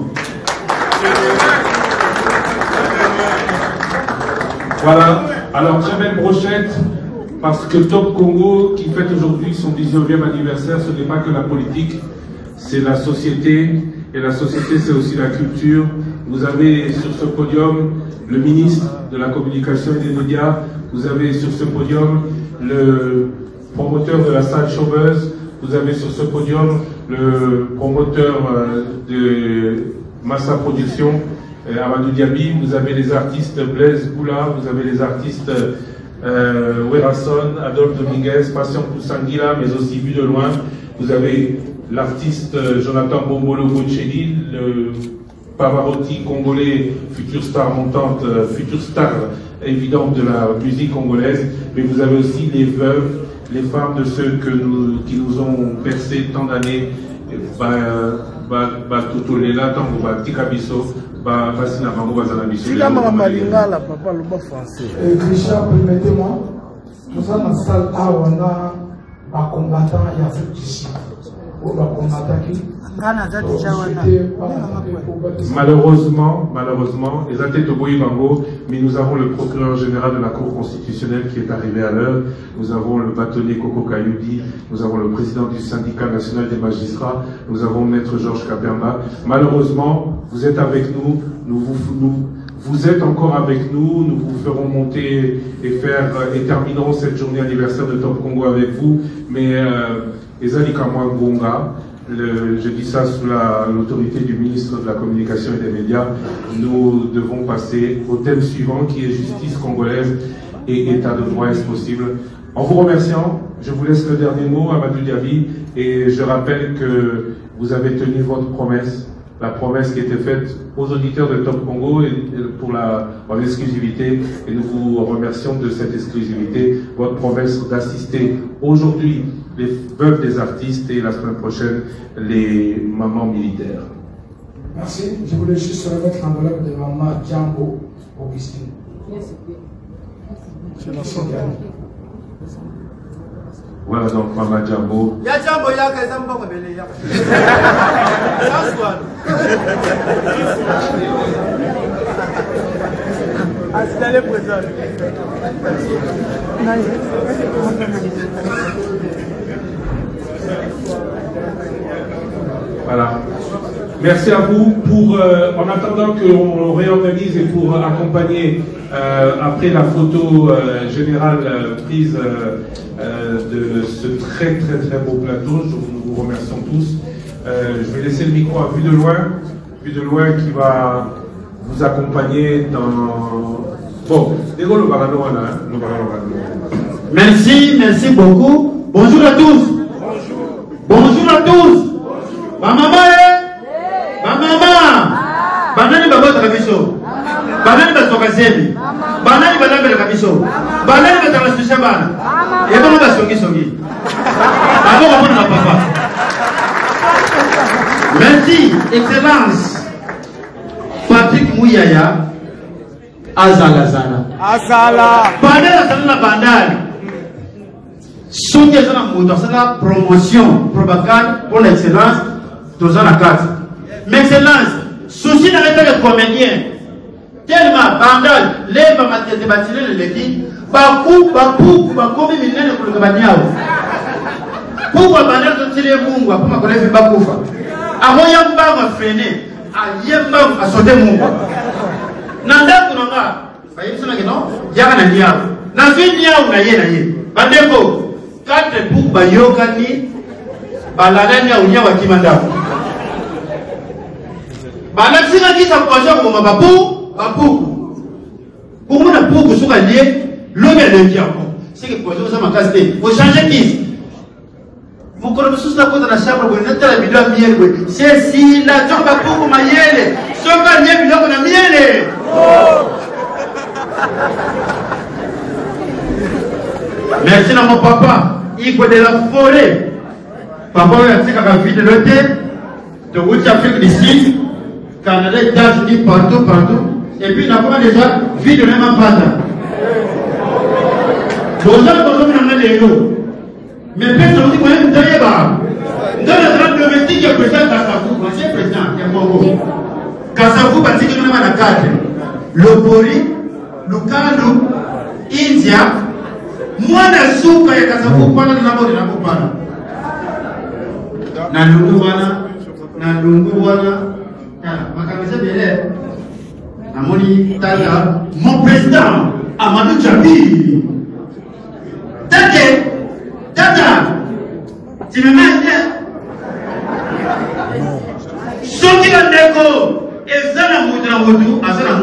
Voilà, alors très belle brochette, parce que Top Congo, qui fête aujourd'hui son 19e anniversaire, ce n'est pas que la politique, c'est la société, et la société c'est aussi la culture. Vous avez sur ce podium le ministre de la communication et des médias, vous avez sur ce podium le promoteur de la salle chômeuse, vous avez sur ce podium le promoteur de Massa Production, Amadou Diaby, vous avez les artistes Blaise Boula, vous avez les artistes Werason, Adolphe Dominguez, Patient Poussangila, mais aussi vu de loin, vous avez l'artiste Jonathan Bombolo Bocelli, le Pavarotti congolais, future star montante, future star évidente de la musique congolaise, mais vous avez aussi les veuves, les femmes de ceux qui nous ont percé tant d'années, Tutolela, Tango, Tikabiso, Basina Bango, Bazanabiso. Christian, permettez-moi, nous sommes dans la salle A, on a un combattant, il y a fait ici. Malheureusement, mais nous avons le procureur général de la Cour constitutionnelle qui est arrivé à l'heure, nous avons le bâtonnier Koko Kayudi, nous avons le président du syndicat national des magistrats, nous avons maître Georges Kapemba. Malheureusement, vous êtes avec nous, vous êtes encore avec nous, nous vous ferons monter et terminerons cette journée anniversaire de Top Congo avec vous, mais Ezali Kamwa Ngonga, je dis ça sous l'autorité du ministre de la Communication et des Médias, nous devons passer au thème suivant qui est justice congolaise et état de droit est-ce possible. En vous remerciant, je vous laisse le dernier mot, Amadou Diaby, et je rappelle que vous avez tenu votre promesse, la promesse qui était faite aux auditeurs de Top Congo en exclusivité, et nous vous remercions de cette exclusivité, votre promesse d'assister aujourd'hui les veuves des artistes et la semaine prochaine les mamans militaires. Merci. Je voulais juste remettre l'enveloppe de maman Django Augustine. Voilà donc Maman Django. Ya Django ya kaisa mbongo bele ya. Asitale présent. Voilà. Merci à vous pour, en attendant qu'on réorganise et pour accompagner après la photo générale prise de ce très beau plateau. Nous vous remercions tous. Je vais laisser le micro à Vue de Loin qui va vous accompagner dans... Bon, dégo le barano, hein, Merci beaucoup. Bonjour à tous. Bonjour à tous. Maman, banani babota kabiso. Banani basoka zebi. Banani balambela kabiso. Banani batarasisha bana. Yebo basongi. Abo kapona na papa. Merci, Excellence. Patrick Mouyaya. Azala. Bandari. Soutien à la moto, c'est la promotion, propagande pour l'excellence, dans la carte. Mais excellence, souci d'arrêter les comédiens. Tellement, bandal, les bâtiments, les équipes, Bakou, comme il n'est pour le Kabaniao. Pourquoi bandal de tirer Mungwa, pour ma collègue Bakoufa? Avant Yamba m'a freiné, à Yamba a sauté Mungwa. Nanda Kunanga, Yaka Niao. Nazi Niao Naye. Bandeko. 4 pour Bayokani, Baladania ou Yawa Kimanda. Balaxina dit à projet pour ma Bapou. Pour moi, la peau que soit lié, l'homme est le diable. C'est que projet ça m'a cassé. Vous changez qui? Vous connaissez la côte de la chambre, vous n'êtes pas la vidéo à miel. C'est si la jambe à peau comme à miel. Ce qu'on a miel, on a miel. Merci à mon papa. Il faut de la forêt. Papa, il y a une vie de l'hôtel, de l'Afrique du Sud, Canada, États-Unis, partout. Et puis, il y a déjà vie de même panda. Vous avez besoin de les loups. Mais personne ne dit que vous avez pas. Dans le grand domestique, il y a président Kassavou, ancien président, il y a Congo. Kassavou, parce qu'il y a la carte. Le Poli, le Kano, India. Moi, je suis un peu de temps. Mon président, Amadou Djabi. Tata, tu me mets ce qui est d'accord, et ça n'a pas de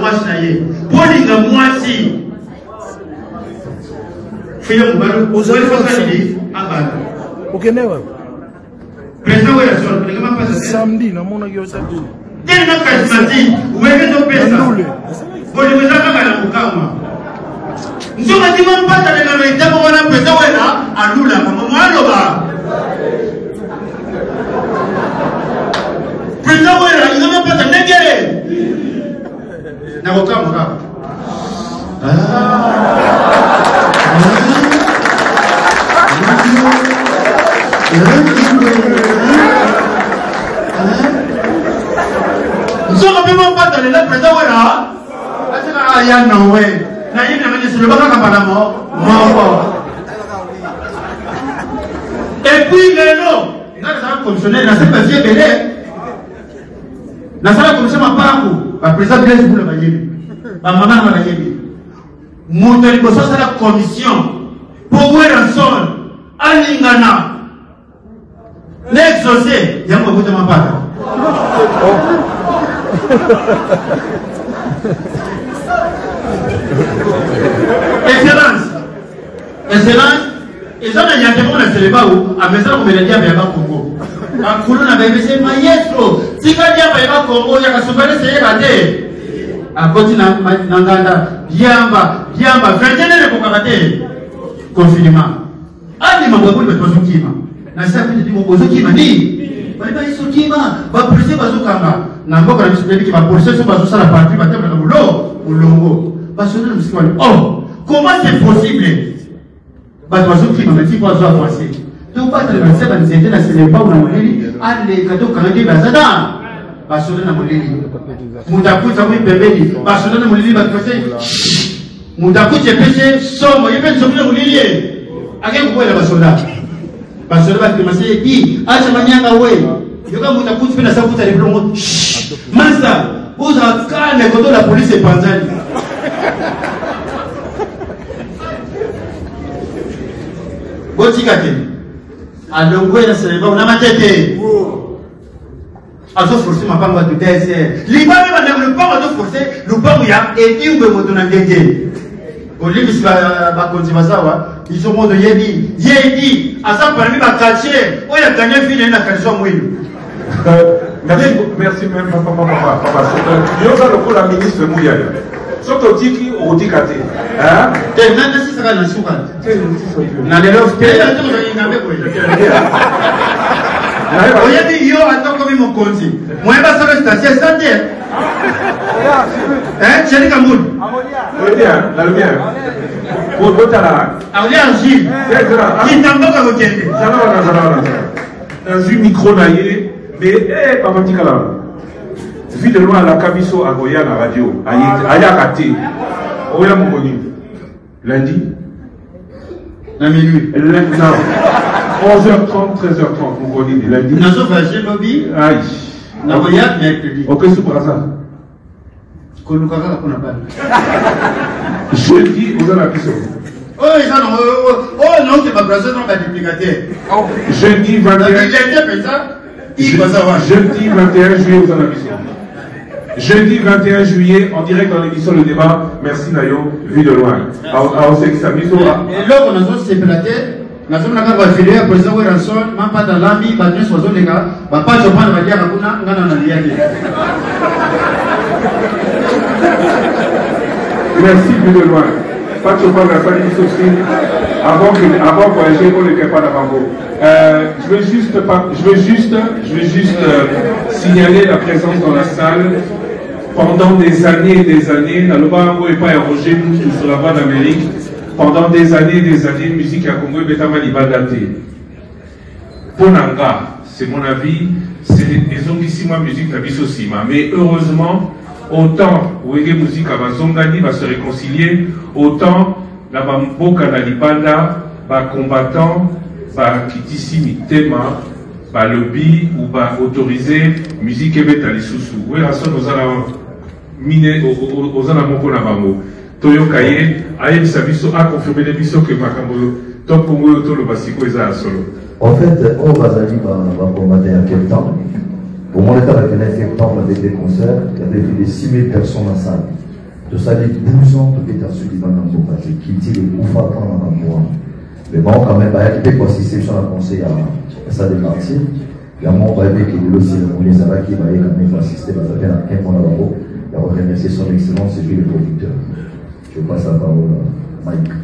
samedi, na mona yotabu. Tellement charismatique, où est ton père? Vous les avez à la Mukama. Nous sommes dit même pas dans les médias pour un président à Lula, maman Loba. Président, ils n'ont pas de négé. N'avocat, nous sommes vraiment pas dans les lettres président. Ah, ya non, ouais. Naïm, c'est le bac à Panama. Et puis, les noms. Dans la commissionnaire, dans cette personne, elle est. Dans la commission, ma parcours. La présidente Blaise, vous le voyez. Ma maman, vous le voyez. Mon téléphone, c'est la commission. Pour Ranson, Alingana. L'exaucé, il y a un peu de ma part. Excellence, ils ont un peu de célébat où, à mesure qu'on me l'a dit à Congo. À Koulou, on avait dit, maestro, si quelqu'un a Congo, il y a un souffle, c'est raté. À côté de Nanganda, Biamba, 21 ans pour karaté. Confinement. Ah, il m'a dit que tu as un kima. Na sasa kuti timobozo kima ni bali bali so kima ba polisi bazokanga na mboka na bisibeli ki ba polisi so bazosala parti ba table na mulongo basona msikwani. Oh, comment c'est possible? Ba bazokima mais tipo azo avancer donc pas de lancer ba nzete na sele pa una moleli ale kato kanade bazada basona na moleli mutakuta mu pembeni basona na moleli ba twese mutakuta pese somo yepe zomina moleli ake kukwela basona. Parce que le qui a dit, ah, je m'en ai yoka muta kuti pena sa kuta leblo masa uza kane koto la police panzani botika te alongwe na seleba una matete azo forcer mapango à tout désert libame bana le pango azo forcer le pango ya eti ube moto na ndenge olivis ba konzi bazawa ils ont monde yedi asa parmi ba quartier oya gagné fille na kanzo mwino. Merci même papa. Yoka loko la ministre Mouyaya. Soto tiki otikate. Hein? Te nanda sisa kana suka. Na lelo spele na to ngambe ko. Oyedi yo atoko mi mokonzi. Mweba solo station santé. Hein, chéri Kamoul. Odia, la lumière. Pour botala. Aulia Gilles. Qui tamboka ko kende. Zala. Dans une micro naïe. Mais papa Tikala, vu de loin la Kabiso à Goya la radio, Aya Kate, Oya Mokoni, lundi, la minuit, non, 11h30, 13h30, Mokoni, lundi. Nous avons fait lobby, aïe, Nagoya, mercredi. Ok, sous Braza. Kolukaka qu'on a pas. Jeudi, vous avez la Biso. Oh, non, c'est pas Braza, non, pas duplicateur. Jeudi 21. Jeudi 21 juillet, vous en avez Jeudi 21 juillet, en direct dans l'émission Le Débat. Merci Nayo, vu de loin. Et là, on a aussi séparé. Nous avons affilié à président Ranson, même pas dans l'ami, pas de soiseaux les gars, pas de Japan, va dire à Kuna, on a lié. Merci, vu de loin. Pas de Japan, la famille aussi. Avant voyager, on ne pas d'avant. Je vais juste signaler la présence dans la salle pendant des années et des années. Roger sur la voie d'Amérique. Pendant des années, musique à Congo et Betama Libadate. Ponanga, c'est mon avis, c'est des zombies musique la vie aussi. Mais heureusement, autant Wege musique à Bazongani va se réconcilier, autant la Bamboka na Libanda, va combattant, va kitisi tema, va lobby ou va autoriser musique et métal sous. Oui, rason aux ala moko na bango. Toyo Kaye, Aïe Sabiso a confirmé les missions que Makambo, Top Congo Yoto le Basiko est à solo. En fait, on va aller va combattre en quel temps. Pour mon état avec un septembre avec des concerts, il y avait plus de 6000 personnes en salle. De ça, les 12 ans, tout est à celui de Banambo, qui dit le pouvoir prendre en moi. Mais bon, quand même, il y a des sur la conseil à ça des parties. Il y a mon baby qui est aussi le Moulizara qui va quand même assister à la fin de Banambo. Il va remercier son excellence et puis le producteur. Je passe la parole à Mike.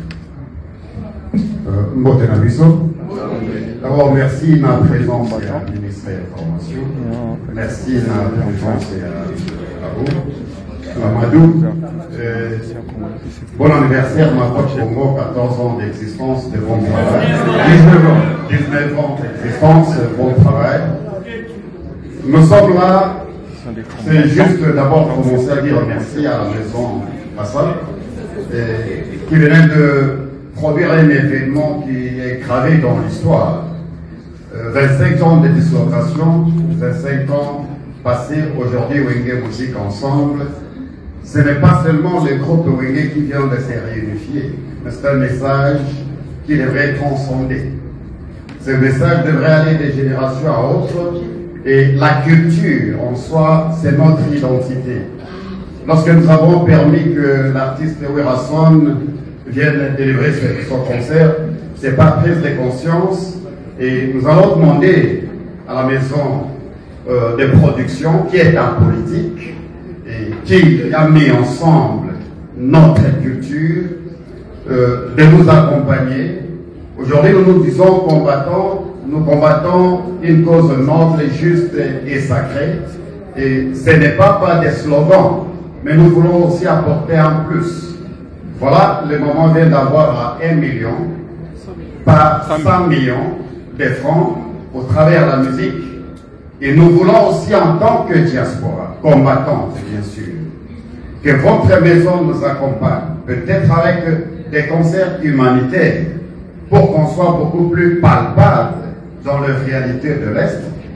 D'abord, merci ma présence à la ministre de l'Information. Merci ma présence à vous. Amadou. Bon anniversaire, ma pote Congo, 14 ans d'existence, de bon travail. 19 ans d'existence, bon travail. Nous sommes là, c'est juste d'abord commencer à dire merci à la maison Massal, qui venait de produire un événement qui est gravé dans l'histoire. 25 ans de dislocation, 25 ans passés aujourd'hui Wenge Musique ensemble. Ce n'est pas seulement le groupe Wenge qui vient de se réunifier, mais c'est un message qui devrait transcender. Ce message devrait aller de génération à autre, et la culture en soi, c'est notre identité. Lorsque nous avons permis que l'artiste Werason vienne délivrer son concert, c'est pas prise de conscience, et nous allons demander à la maison de production qui est en politique et qui a mis ensemble notre culture de nous accompagner. Aujourd'hui, nous nous disons nous combattons une cause noble, juste et sacrée, et ce n'est pas des slogans, mais nous voulons aussi apporter un plus. Voilà, le moment vient d'avoir 1 million, pas 100 millions de francs au travers de la musique. Et nous voulons aussi, en tant que diaspora, combattante bien sûr, que votre maison nous accompagne, peut-être avec des concerts humanitaires, pour qu'on soit beaucoup plus palpable dans la réalité de l'Est,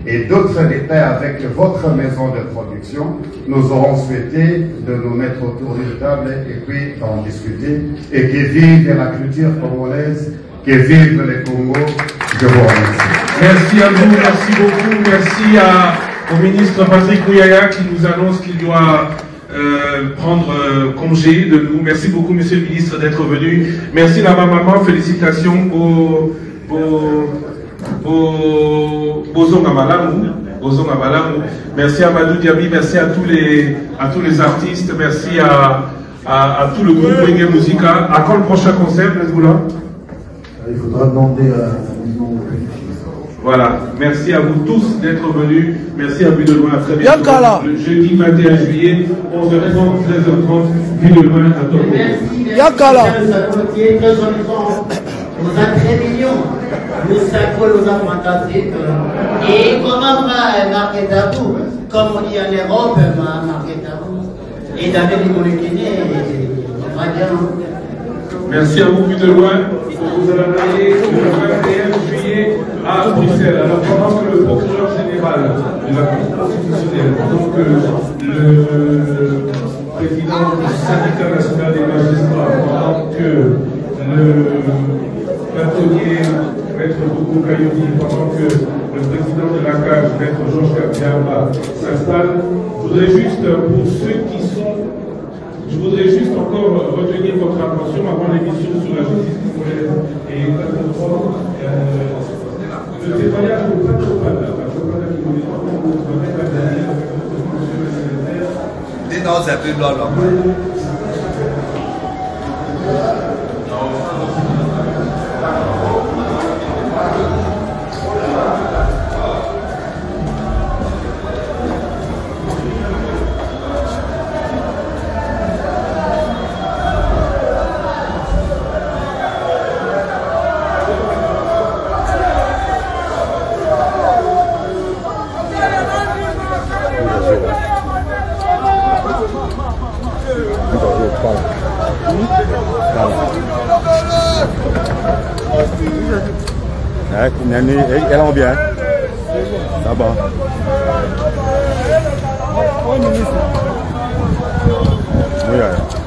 et d'autres détails avec votre maison de production, nous aurons souhaité de nous mettre autour d'une table et puis d'en discuter. Et que vive la culture congolaise, que vive le Congo. Je vous remercie. Merci à vous, merci beaucoup. Merci au ministre Patrick Mouyaya qui nous annonce qu'il doit prendre congé de nous. Merci beaucoup, monsieur le ministre, d'être venu. Merci la maman, félicitations Merci à Madou Diaby, merci à tous les artistes, merci à tout le groupe Wenge Musica. À quand le prochain concert, Nesgoula? Il faudra demander à Voilà, merci à vous tous d'être venus. Merci à Vue de Loin, à très bientôt. Le jeudi 21 juillet, 11h30, 13h30, Vue de Loin à Togo. Merci, Yakala. Nous avons très millions. Nous savons nous avons fantastique. Et comment marquer à vous? Comme on dit en Europe, marquer à vous. Et d'Amérique latine, on va bien. Merci à vous, Vue de Loin. Vous allez aller le 21 juillet à Bruxelles. Alors, pendant que le procureur général de la Cour constitutionnelle, pendant que le président du syndicat national des magistrats, pendant que le bâtonnier, Maître Boubou Kayodi, pendant que le président de la CAG, Maître Georges Kabiamba, s'installe, je voudrais juste, pour ceux qui sont. Je voudrais juste encore retenir votre attention avant l'émission sur la justice congolaise et le témoignage de Pato Pada. Elle en vient. Ça va. Oui,